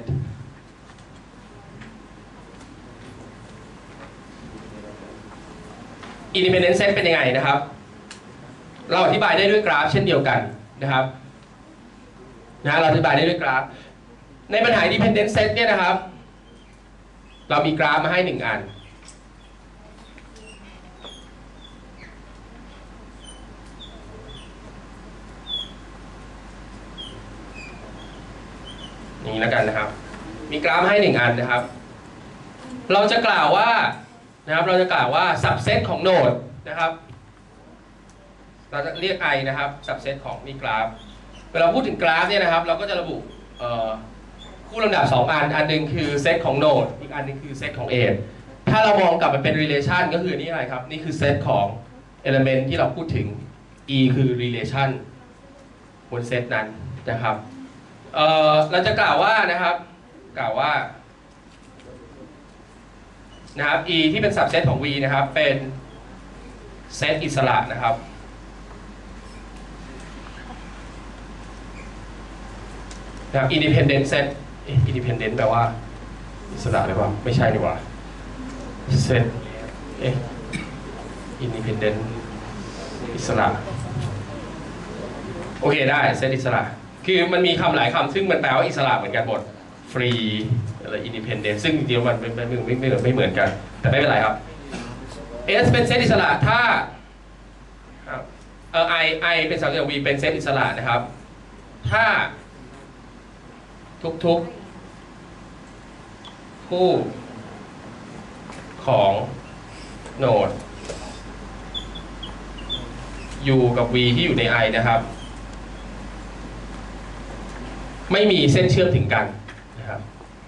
independent set เป็นยังไงนะครับเราอธิบายได้ด้วยกราฟเช่นเดียวกันนะครับนะเราอธิบายได้ด้วยกราฟในปัญหา independent set เนี่ยนะครับเรามีกราฟมาให้หนึ่งอันนี่แล้วกันนะครับมีกราฟให้หนึ่งอันนะครับเราจะกล่าวว่านะครับเราจะกล่าวว่า subset ของโนดนะครับเราจะเรียก i นะครับ subset ของนี่กราฟเวลาพูดถึงกราฟเนี่ยนะครับเราก็จะระบุคู่ลำดับสองอันอันหนึ่งคือเซตของโนดอีกอันนึงคือเซตของ edge ถ้าเรามองกลับไปเป็น relation ก็คือนี่อะไรครับนี่คือเซตของ element ที่เราพูดถึง e คือ relation บนเซตนั้นนะครับเอ่อเราจะกล่าวว่านะครับกล่าวว่านะครับ e ที่เป็น subset ของ v นะครับเป็นเซตอิสระนะครับนะครับ independent set independent แปลว่าอิสระหรือเปล่าไม่ใช่ดีกว่า set เอ๊ะ independent อิสระโอเคได้เซตอิสระคือมันมีคำหลายคำซึ่งมันแปลว่าอิสระเหมือนกันหมดฟรีอะไร independent ซึ่งจริงๆมันไม่ไม่ไม่ไม่ไม่เหมือนกันแต่ไม่เป็นไรครับ S เป็นเซตอิสระถ้าเออ I I เป็นสัมพันธ์กับ V เป็นเซตอิสระนะครับถ้าทุกๆคู่ของโนด U กับ V ที่อยู่ใน I นะครับไม่มีเส้นเชื่อมถึงกันนะครับ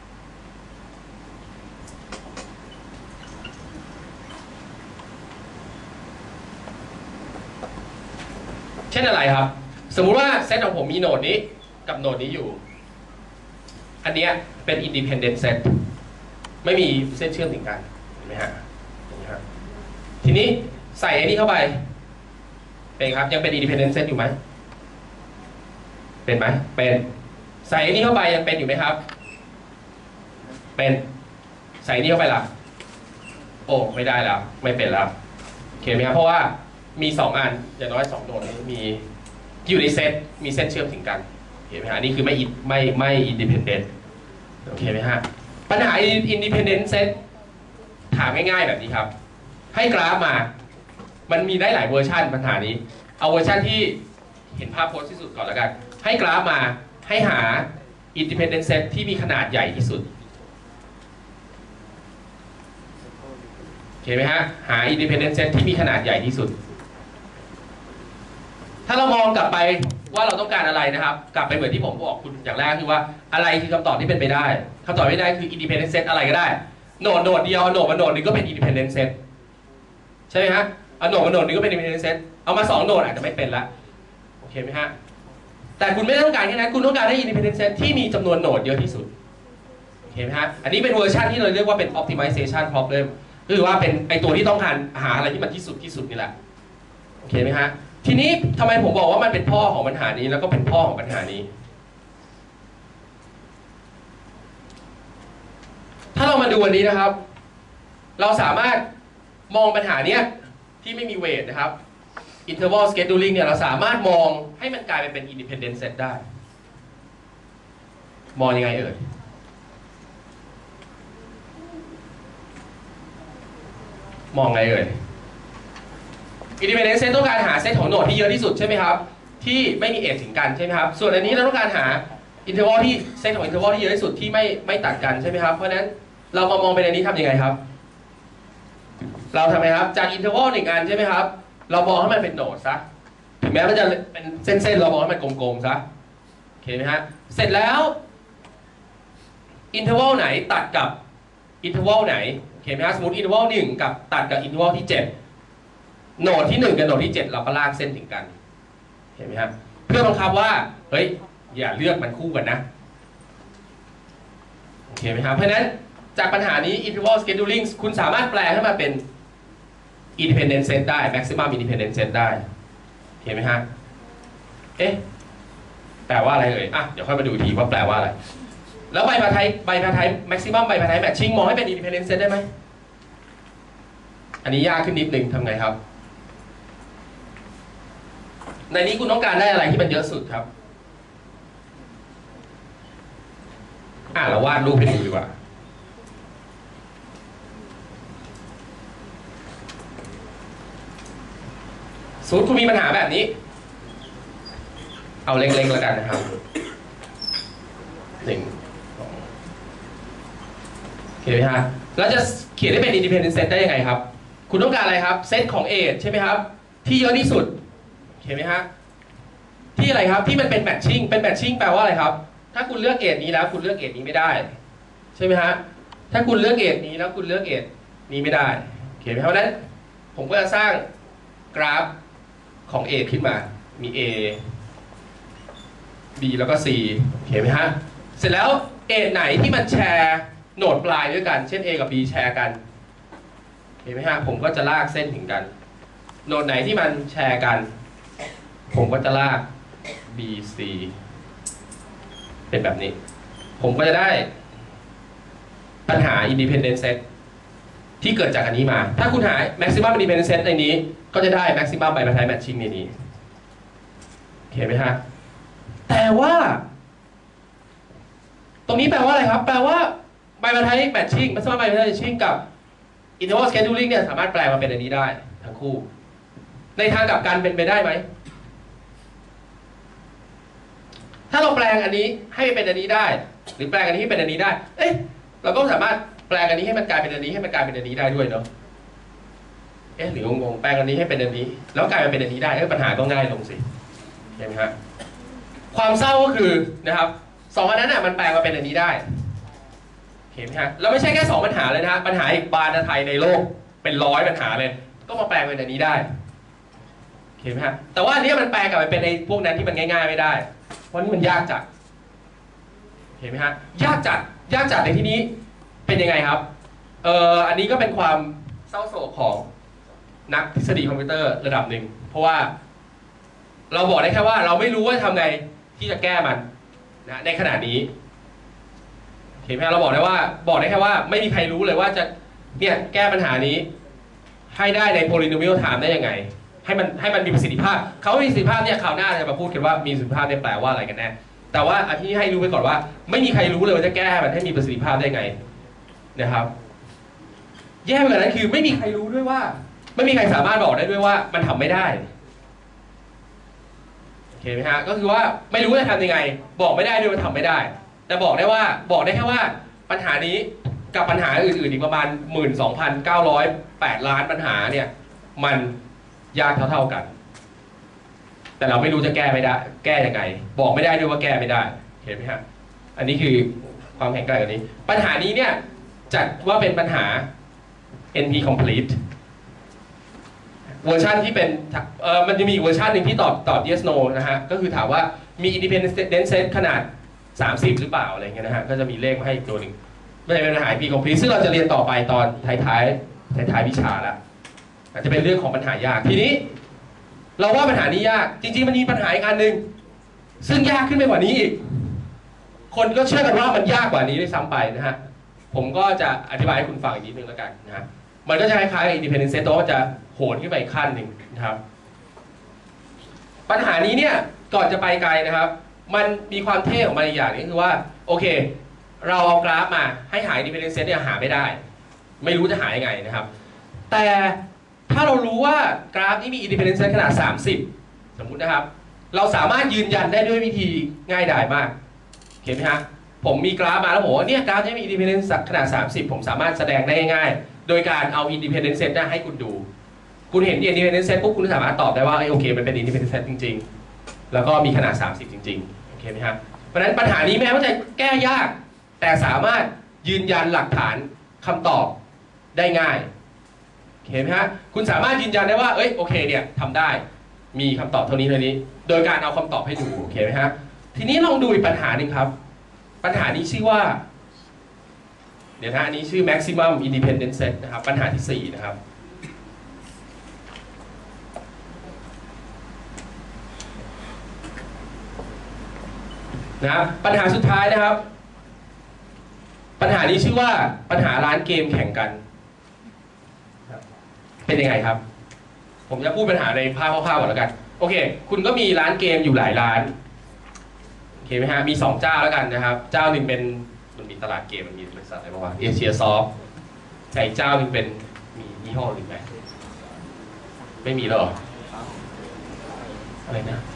เช่นอะไรครับสมมุติว่าเซตของผมมีโนดนี้กับโนดนี้อยู่อันนี้เป็น independent set ไม่มีเส้นเชื่อมถึงกันเห็นไหมฮะทีนี้ใส่ไอ้นี้เข้าไปเป็นครับยังเป็น independent set อยู่ไหมเป็นไหมเป็นใส่ไอ้นี้เข้าไปยังเป็นอยู่ไหมครับเป็นใส่นี้เข้าไปล่ะโอ้ไม่ได้แล้วไม่เป็นแล้วโอเคไหมครับเพราะว่ามีสองอันอย่างน้อยสองโนดนี้มีอยู่ในเซตมีเส้นเชื่อมถึงกันเห็นไหมฮะนี่คือไม่ไม่ไม่ independent โอเคไหมฮะปัญหา independent set ถามง่ายๆแบบนี้ครับให้กราฟมามันมีได้หลายเวอร์ชันปัญหานี้เอาเวอร์ชันที่เห็นภาพโพสที่สุดก่อนแล้วกันให้กราฟมาให้หา independent set ที่มีขนาดใหญ่ที่สุดโอเคไหมฮะหา independent set ที่มีขนาดใหญ่ที่สุดถ้าเรามองกลับไปว่าเราต้องการอะไรนะครับกลับไปเหมือนที่ผมบอกคุณอย่างแรกคือว่าอะไรคือคำตอบที่เป็นไปได้คำตอบไม่ได้คือ independent set อะไรก็ได้โนดโนดเดียวโนดมาโนดนึงก็เป็น independent set ใช่ไหมฮะเอาโนดมาโนดนึงก็เป็น independent set เอามาสองโนดอาจจะไม่เป็นละโอเคไหมฮะแต่คุณไม่ต้องการแค่นั้นคุณต้องการให้ independent set ที่มีจำนวนโนดเยอะที่สุดโอเคไหมฮะอันนี้เป็นเวอร์ชันที่เราเรียกว่าเป็น optimization problem คือว่าเป็นไอตัวที่ต้องการหาอะไรที่มันที่สุดที่สุดนี่แหละโอเคไหมฮะทีนี้ทำไมผมบอกว่ามันเป็นพ่อของปัญหานี้แล้วก็เป็นพ่อของปัญหานี้ถ้าเรามาดูวันนี้นะครับเราสามารถมองปัญหาเนี้ยที่ไม่มีเวทนะครับ interval scheduling เนี่ยเราสามารถมองให้มันกลายเป็น independent set ได้มองยังไงเอ่ยมองไงเอ่ย independent set ต้องการหาเซตของโหนดที่เยอะที่สุดใช่ไหมครับที่ไม่มีเอจถึงกันใช่ไหมครับส่วนอันนี้เราต้องการหา interval ที่เซตของ interval ที่เยอะที่สุดที่ไม่ไม่ตัดกันใช่ไหมครับเพราะฉะนั้นเรามามองเป็นอันนี้ทำยังไงครับเราทำไงครับจาก interval หนึ่งอันใช่ไหมครับเรามองให้มันเป็นโหนดซะถึงแม้มันจะเป็นเส้นๆเรามองให้มันกลมๆซะโอเคไหมฮะเสร็จแล้ว interval ไหนตัดกับ interval ไหนโอเคไหมฮะสมมติ interval หนึ่งกับตัดกับ interval ที่เจ็ดโหนดที่หนึ่งกับโหนดที่เจ็ดเราก็ลากเส้นถึงกันเห็นไหมครับเพื่อบังคับว่าเฮ้ยอย่าเลือกมันคู่กันนะโอเคไหมครับเพราะฉะนั้นจากปัญหานี้ interval scheduling คุณสามารถแปลให้มาเป็น independent set ได้ maximum independent set ได้เห็นไหมฮะเอ๊ะแปลว่าอะไรเอ่ยอ่ะเดี๋ยวค่อยมาดูทีว่าแปลว่าอะไรแล้วใบพาไทใบพาไท maximum ใบพาไท matching มองให้เป็น independent set ได้ไหมอันนี้ยากขึ้นนิดนึงทำไงครับในนี้คุณต้องการได้อะไรที่มันเยอะสุดครับอ่ะเราวาดรูปให้ดูดีกว่าสมมติคุณมีปัญหาแบบนี้เอาเล็กๆแล้วกันนะครับหนึ่งสองโอเคไหมฮะแล้วจะเขียนให้เป็น independent set ได้ยังไงครับคุณต้องการอะไรครับเซตของ age ใช่ไหมครับที่เยอะที่สุดเห็นไหมฮะที่อะไรครับที่มันเป็น matching เป็น matching แปลว่าอะไรครับถ้าคุณเลือก age นี้แล้วคุณเลือก age นี้ไม่ได้ใช่ไหมฮะถ้าคุณเลือก age นี้แล้วคุณเลือก age นี้ไม่ได้เห็นไหมครับเพราะฉะนั้นผมก็จะสร้างกราฟของ age ขึ้นมามี A B แล้วก็ C เห็นไหมฮะเสร็จแล้ว age ไหนที่มันแชร์โหนดปลายด้วยกันเช่น A กับ B แชร์กันเห็นไหมฮะผมก็จะลากเส้นถึงกันโหนดไหนที่มันแชร์กันผมก็จะลาก B C เป็นแบบนี้ผมก็จะได้ปัญหา independent set ที่เกิดจากอันนี้มาถ้าคุณหา maximum independent set ในนี้ก็จะได้ maximum ใบพาไท matching ในนี้เห็นไหมฮะแต่ว่าตรงนี้แปลว่าอะไรครับแปลว่าใบพาไท matching maximum ใบพาไท matching กับ interval scheduling เนี่ยสามารถแปลมาเป็นอันนี้ได้ทั้งคู่ในทางกลับกันเป็นไปได้ไหมถ้าเราแปลงอันนี้ให้เป็นอันนี้ได้หรือแปลงอันนี้ให้เป็นอันนี้ได้เอ๊ะเราก็สามารถแปลงอันนี้ให้มันกลายเป็นอันนี้ให้มันกลายเป็นอันนี้ได้ด้วยเนาะเอ๊ะหรืองงๆแปลงอันนี้ให้เป็นอันนี้แล้วกลายมาเป็นอันนี้ได้เออปัญหาก็ง่ายลงสิเห็นไหมฮะความเศร้าก็คือนะครับสองอันนั้นน่ะมันแปลงมาเป็นอันนี้ได้เห็นไหมฮะแล้วไม่ใช่แค่สองปัญหาเลยนะปัญหาอีกบานไทยในโลกเป็นร้อยปัญหาเลยก็มาแปลงเป็นอันนี้ได้เห็นไหมฮะแต่ว่าอันนี้มันแปลงกลับไปเป็นในพวกนั้นที่มันง่ายๆไม่ได้เพราะนี่มันยากจัดเห็นไหมฮะยากจัดยากจัดในที่นี้เป็นยังไงครับเอ่ออันนี้ก็เป็นความเศร้าโศกของนักทฤษฎีคอมพิวเตอร์ระดับหนึ่งเพราะว่าเราบอกได้แค่ว่าเราไม่รู้ว่าทำไงที่จะแก้มันนะในขณะนี้เห็นไหมเราบอกได้ว่าบอกได้แค่ว่าไม่มีใครรู้เลยว่าจะเนี่ยแก้ปัญหานี้ให้ได้ใน polynomial time ได้ยังไงให้มันให้มันมีประสิทธิภาพเขาไม่มีประสิทธิภาพเนี่ยคราวหน้าจะมาพูดกันว่ามีประสิทธิภาพเนี่ยแปลว่าอะไรกันแน่แต่ว่าอันที่ให้รู้ไว้ก่อนว่าไม่มีใครรู้เลยว่าจะแก้มันให้มีประสิทธิภาพได้ไงนะครับแย่ไปกว่านั้นคือไม่มีใครรู้ด้วยว่าไม่มีใครสามารถบอกได้ด้วยว่ามันทำไม่ได้โอเคไหมฮะก็คือว่าไม่รู้จะทำยังไงบอกไม่ได้ด้วยว่าทำไม่ได้แต่บอกได้ว่าบอกได้แค่ว่าปัญหานี้กับปัญหาอื่นๆอีกประมาณ หนึ่งหมื่นสองพันเก้าร้อยแปด ล้านปัญหาเนี่ยมันยากเท่าๆกันแต่เราไม่รู้จะแก้ไม่ได้แก้ยังไงบอกไม่ได้ด้วยว่าแก้ไม่ได้เห็นไหมฮะอันนี้คือความแข็งแกร่งอันนี้ปัญหานี้เนี่ยจัดว่าเป็นปัญหา เอ็น พี complete เวอร์ชันที่เป็นเอ่อมันจะมีอีกเวอร์ชันหนึ่งที่ตอบตอบ yes no นะฮะก็คือถามว่ามี independent set ขนาดสามสิบหรือเปล่าอะไรเงี้ยนะฮะก็จะมีเลขมาให้อีกตัวหนึ่งไม่ใช่เป็นปัญหา เอ็น พี complete ซึ่งเราจะเรียนต่อไปตอนท้ายๆท้ายๆวิชาแล้วอาจจะเป็นเรื่องของปัญหายากทีนี้เราว่าปัญหานี้ยากจริงๆมันมีปัญหาอีกอันหนึ่งซึ่งยากขึ้นไปกว่านี้อีกคนก็เชื่อกันว่ามันยากกว่านี้ด้วยซ้ำไปนะฮะผมก็จะอธิบายให้คุณฟังอีกนิดนึงแล้วกันนะฮะมันก็จะคล้ายๆกับ independent set แต่ว่าจะโหดขึ้นไปอีกขั้นหนึ่งนะครับปัญหานี้เนี่ยก่อนจะไปไกลนะครับมันมีความเท่ของมันอีกอย่างนึงคือว่าโอเคเราเอากราฟมาให้หา independent set เนี่ยหาไม่ได้ไม่รู้จะหายังไงนะครับแต่ถ้าเรารู้ว่ากราฟนี้มี independence set ขนาดสามสิบสมมุตินะครับเราสามารถยืนยันได้ด้วยวิธีง่ายดายมากเห็นไหมฮะผมมีกราฟมาแล้วผมว่าเนี่ยกราฟนี้มี independence set ขนาดสามสิบผมสามารถแสดงได้ง่ายๆโดยการเอา independence set ให้คุณดูคุณเห็น independence set ปุ๊บคุณสามารถตอบได้ว่าโอเคมันเป็น independence set จริงๆแล้วก็มีขนาดสามสิบจริงๆโอเคไหมครับเพราะฉะนั้นปัญหานี้แม้ว่าจะแก้ยากแต่สามารถยืนยันหลักฐานคำตอบได้ง่ายเห็นไหมฮะคุณสามารถยืนยันได้ว่าเอ้ยโอเคเนี่ยทำได้มีคำตอบเท่านี้เท่านี้โดยการเอาคำตอบให้ดูโอเคไหมฮะทีนี้ลองดูอีกปัญหาหนึ่งครับปัญหานี้ชื่อว่าเดี๋ยวนะอันนี้ชื่อ maximum independent set นะครับปัญหาที่สี่นะครับนะปัญหาสุดท้ายนะครับปัญหานี้ชื่อว่าปัญหาร้านเกมแข่งกันเป็นยังไงครับผมจะพูดปัญหาในภาพคร่าวๆก่อนแล้วกันโอเคคุณก็มีร้านเกมอยู่หลายร้านโอเคไหมฮะมีสองเจ้าแล้วกันนะครับเจ้าหนึ่งเป็นมันมีตลาดเกมมันมีบริษัทอะไรบ้างวะเอเชียซอฟต์แต่อีกเจ้าหนึ่งเป็นมียี่ห้ออื่นไหมไม่มีหรออะไรนะ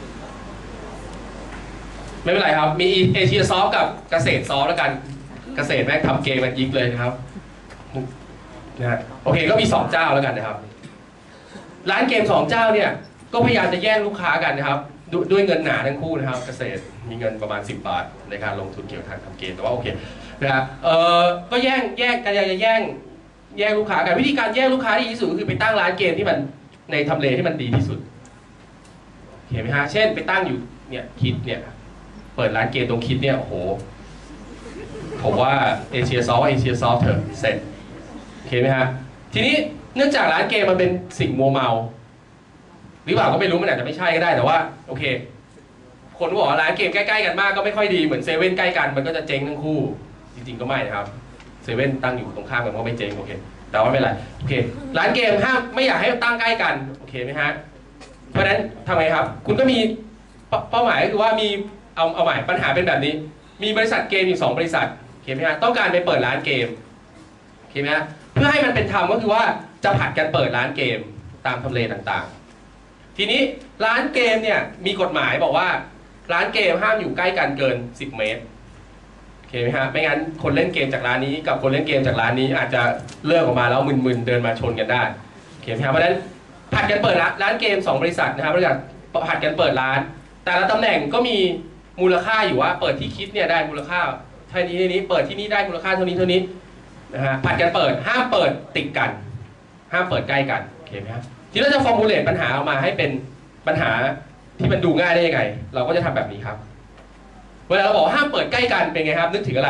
ไม่เป็นไรครับมีเอเชียซอฟต์กับเกษตรซอฟต์แล้วกันเกษตรแม่งทำเกมมันยิงเลยนะครับนะฮะโอเคก็มีสองเจ้าแล้วกันนะครับร้านเกมสองเจ้าเนี่ยก็พยายามจะแย่งลูกค้ากันนะครับดด้วยเงินหนาทั้งคู่นะครับเกษตรมีเงินประมาณสิบบาทในการลงทุนเกี่ยวกับทางทำเกมแต่ว่าโอเคนะครับเออก็แย่งแย่งกันจะแย่งแย่งลูกค้ากันวิธีการแย่งลูกค้าที่ดีที่สุดก็คือไปตั้งร้านเกมที่มันในทำเลที่มันดีที่สุดเห็นไหมฮะเช่นไปตั้งอยู่เนี่ยคิดเนี่ยเปิดร้านเกมตรงคิดเนี่ยโอ้โหผมว่าเอเชียซอฟต์เอเชียซอฟต์เถอะเสร็จโอเคไหมฮะทีนี้เนื่องจากร้านเกมมันเป็นสิ่งมัวเมาหรือเปล่าก็ไม่รู้มันอาจจะไม่ใช่ก็ได้แต่ว่าโอเคคนบอกว่าร้านเกมใกล้ๆกันมากก็ไม่ค่อยดีเหมือนเซเว่นใกล้กันมันก็จะเจ๊งทั้งคู่จริงๆก็ไม่นะครับเซเว่นตั้งอยู่ตรงข้ามกันก็ไม่เจ๊งโอเคแต่ว่าไม่เป็นไรโอเคร้านเกมห้ามไม่อยากให้ตั้งใกล้กันโอเคไหมฮะเพราะฉะนั้นทำไงครับคุณก็มีเป้าหมายก็คือว่ามีเอาเอาหมายปัญหาเป็นแบบนี้มีบริษัทเกมอยู่สองบริษัทโอเคไหมฮะต้องการไปเปิดร้านเกมโอเคไหมฮะเพื่อให้มันเป็นธรรมก็คือว่าจะผัดกันเปิดร้านเกมตามทำเลต่างๆทีนี้ร้านเกมเนี่ยมีกฎหมายบอกว่าร้านเกมห้ามอยู่ใกล้กันเกินสิบเมตรโอเคไหมฮะไม่งั้นคนเล่นเกมจากร้านนี้กับคนเล่นเกมจากร้านนี้อาจจะเลิกออกมาแล้วมึนๆเดินมาชนกันได้โอเคไหมครับเพราะฉะนั้นผัดกันเปิดร้านเกมสองบริษัทนะครับบริษัทผัดกันเปิดร้านแต่ละตำแหน่งก็มีมูลค่าอยู่ว่าเปิดที่คิดเนี่ยได้มูลค่าเท่านี้นี้เปิดที่นี่ได้มูลค่าเท่านี้เท่านี้นะฮะผัดกันเปิดห้ามเปิดติดกันห้ามเปิดใกล้กันโอเคไหมครับที่เราจะฟอร์มูลเลตปัญหาออกมาให้เป็นปัญหาที่มันดูง่ายได้ยังไงเราก็จะทำแบบนี้ครับเวลาเราบอกห้ามเปิดใกล้กันเป็นไงครับนึกถึงอะไร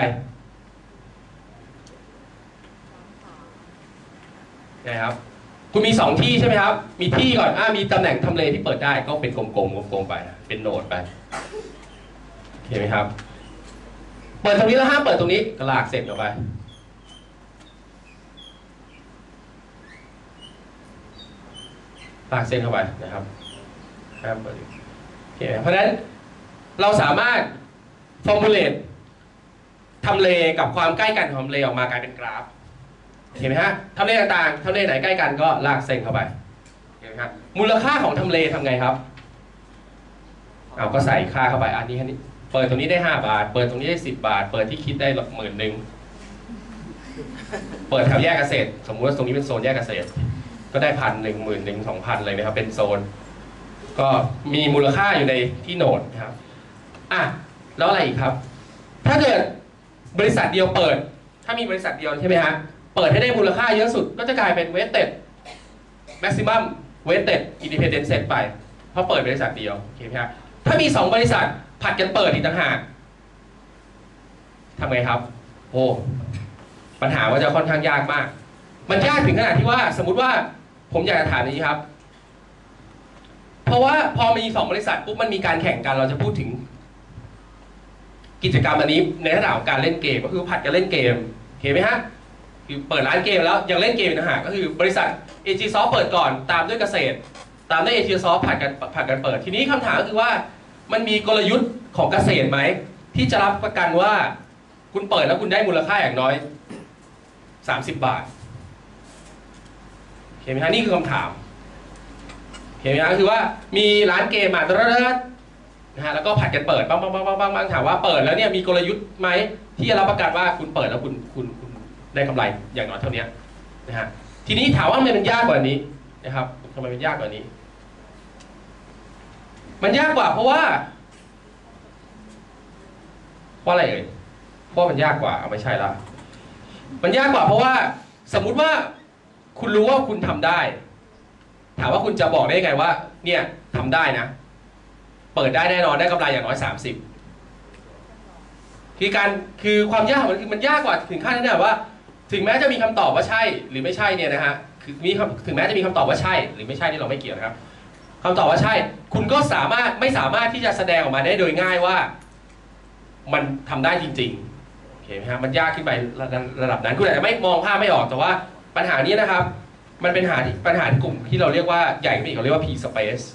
นะครับคุณมีสองที่ใช่ไหมครับมีที่ก่อนอ่ามีตำแหน่งทำเลที่เปิดได้ก็เป็นกลมๆกลมๆไปเป็นโหนดไปโอเคไหมครับเปิดตรงนี้แล้วห้ามเปิดตรงนี้ก็ลากเสร็จออกไปลากเส้นเข้าไปนะครับห้ามเปิดโอเคเพราะฉะนั้นเราสามารถฟอร์มูลเลตทำเลกับความใกล้กันของทำเลออกมากลายเป็นกราฟเห็นไหมฮะทำเลต่างๆทำเลไหนใกล้กันก็ลากเส้นเข้าไปเห็นไหมครับมูลค่าของทำเลทำไงครับเอาก็ใส่ค่าเข้าไปอันนี้อันนี้เปิดตรงนี้ได้ห้าบาทเปิดตรงนี้ได้สิบบาทเปิดที่คิดได้หมื่นหนึ่งเปิดแถวแยกเกษตรสมมุติว่าตรงนี้เป็นโซนแยกเกษตรก็ได้พันหนึ่งหมื่นหนึ่งสองพันเลยนะครับเป็นโซนก็มีมูลค่าอยู่ในที่โหนดนะครับอ่ะแล้วอะไรอีกครับถ้าเกิดบริษัทเดียวเปิดถ้ามีบริษัทเดียวใช่ไหมฮะเปิดให้ได้มูลค่าเยอะสุดก็จะกลายเป็น weighted maximum weighted independent set ไปเพราะเปิดบริษัทเดียวโอเคไหมครับถ้ามีสองบริษัทผัดกันเปิดอีกต่างหากทำไงครับโอ้ปัญหาว่าจะค่อนข้างยากมากมันยากถึงขนาดที่ว่าสมมุติว่าผมอยากจะถามอย่างนี้ครับเพราะว่าพอมีสองบริษัทปุ๊บมันมีการแข่งกันเราจะพูดถึงกิจกรรมอันนี้ในระดับของการเล่นเกมก็คือผัดกันเล่นเกมโอเคไหมฮะคือเปิดร้านเกมแล้วยังเล่นเกมอีกต่างหากก็คือบริษัท เอ จี Soft เปิดก่อนตามด้วยเกษตรตามด้วย เอ จี Soft ผัดกันผัดกันเปิดทีนี้คำถามก็คือว่ามันมีกลยุทธ์ของเกษตรไหมที่จะรับประกันว่าคุณเปิดแล้วคุณได้มูลค่าอย่างน้อยสามสิบบาทเห็นไหมฮะนี่คือคำถามเห็นไหมฮะคือว่ามีร้านเกมมาตระนะฮะแล้วก็ผัดกันเปิดบ้างบ้างบ้างบ้างบ้างถามว่าเปิดแล้วเนี่ยมีกลยุทธ์ไหมที่จะรับประกันว่าคุณเปิดแล้วคุณคุณคุณได้กำไรอย่างน้อยเท่านี้นะฮะทีนี้ถามว่าทำไมมันยากกว่านี้นะครับทำไมมันยากกว่านี้ มันยากกว่าเพราะว่าเพราะอะไรเอ่ยเพราะมันยากกว่าเอาไม่ใช่ละมันยากกว่าเพราะว่าสมมุติว่าคุณรู้ว่าคุณทำได้ถามว่าคุณจะบอกได้ไงว่าเนี่ยทำได้นะเปิดได้แน่นอนได้กำไรอย่างน้อยสามสิบคือการคือความยากมันคือมันยากกว่าถึงขั้นนั้นนะว่าถึงแม้จะมีคำตอบว่าใช่หรือไม่ใช่เนี่ยนะฮะคือมีถึงแม้จะมีคำตอบว่าใช่หรือไม่ใช่ที่เราไม่เกี่ยวนะครับคำตอบว่าใช่คุณก็สามารถไม่สามารถที่จะแสดงออกมาได้โดยง่ายว่ามันทำได้จริงๆโอเคไหมครับมันยากขึ้นไประดับนั้นคุณอาจจะไม่มองภาพไม่ออกแต่ว่าปัญหานี้นะครับมันเป็นปัญหาปัญหากลุ่มที่เราเรียกว่าใหญ่ขึ้นอีกเราเรียกว่า P space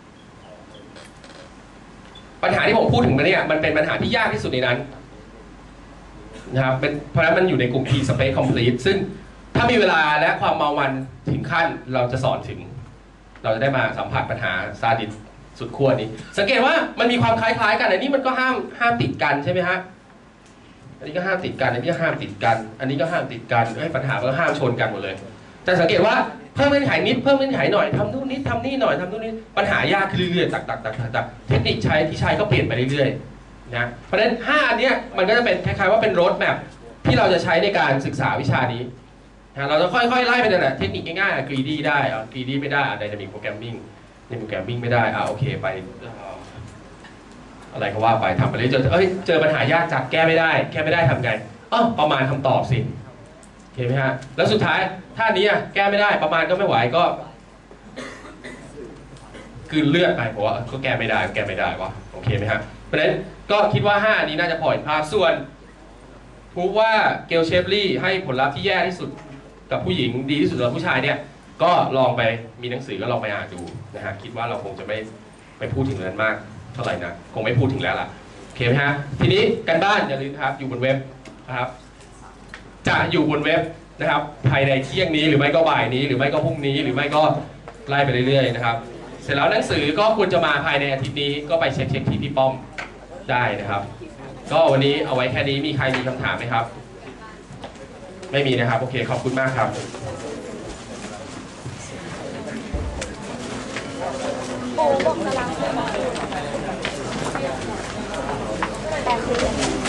ปัญหาที่ผมพูดถึงมาเนี่ยมันเป็นปัญหาที่ยากที่สุดในนั้นนะครับเป็นเพราะฉะนั้นมันอยู่ในกลุ่ม P space complete ซึ่งถ้ามีเวลาและความเมามันถึงขั้นเราจะสอนถึงเราจะได้มาสัมผัสปัญหาซาดิสสุดขั้วนี้สังเกตว่ามันมีความคล้ายๆกันอันนี้มันก็ห้ามห้ามติดกันใช่ไหมฮะอันนี้ก็ห้ามติดกันอันนี้ก็ห้ามติดกันอันนี้ก็ห้ามติดกันให้ปัญหาก็ห้ามชนกันหมดเลยแต่สังเกตว่าเพิ่มเงื่อนไขนิดเพิ่มเงื่อนไขหน่อยทำนู่นนิดทำนี่หน่อยทำนู่นนี่ปัญหายากขึ้นเรื่อยๆตักตักตักตักเทคนิคใช้ที่ใช้ก็เปลี่ยนไปเรื่อยๆนะเพราะฉะนั้นห้าอันเนี้ยมันก็จะเป็นคล้ายๆว่าเป็นโรดแมพที่เราจะใช้ในการศึกษาวิชานี้นะเราจะค่อยๆไล่ไปนั่นแหละเทคนิคง่ายๆ greedy ได้อ่ะ greedy ไม่ได้อ่ะ dynamic programming ในโปรแกรมมิ่งไม่ได้อ่ะโอเคไปอะไรก็ว่าไปทำไปเรื่อยๆเอ้ยเจอปัญหายากจัดแก้ไม่ได้แก้ไม่ได้ทำไงอ๋อประมาณคำตอบสิเห็นไหมฮะแล้วสุดท้ายถ้านี้อ่ะแก้ไม่ได้ประมาณก็ไม่ไหวก็คือเลือดไปเพราะว่าก็แก้ไม่ได้แก้ไม่ได้วะโอเคไหมฮะเพราะฉะนั้นก็คิดว่าห้าอันนี้น่าจะพอเห็นภาพส่วนพูดว่าเกลเชฟลี่ให้ผลลัพธ์ที่แย่ที่สุดกับผู้หญิงดีที่สุดกับผู้ชายเนี่ยก็ลองไปมีหนังสือก็ลองไปอ่านดูนะฮะคิดว่าเราคงจะไม่ไม่พูดถึงเรื่องมากเท่าไหร่นะคงไม่พูดถึงแล้วล่ะโอเคไหมฮะทีนี้การบ้านอย่าลืมครับอยู่บนเว็บนะครับจะอยู่บนเว็บนะครับภายในเที่ยงนี้หรือไม่ก็บ่ายนี้หรือไม่ก็พรุ่งนี้หรือไม่ก็ไล่ไปเรื่อยๆนะครับเสร็จแล้วหนังสือก็ควรจะมาภายในอาทิตย์นี้ก็ไปเช็คเช็คที่พี่ป้อมได้นะครับก็วันนี้เอาไว้แค่นี้มีใครมีคำถามไหมครับไม่มีนะครับโอเคขอบคุณมากครับโอ้บอกตารางเลยแปดสิบ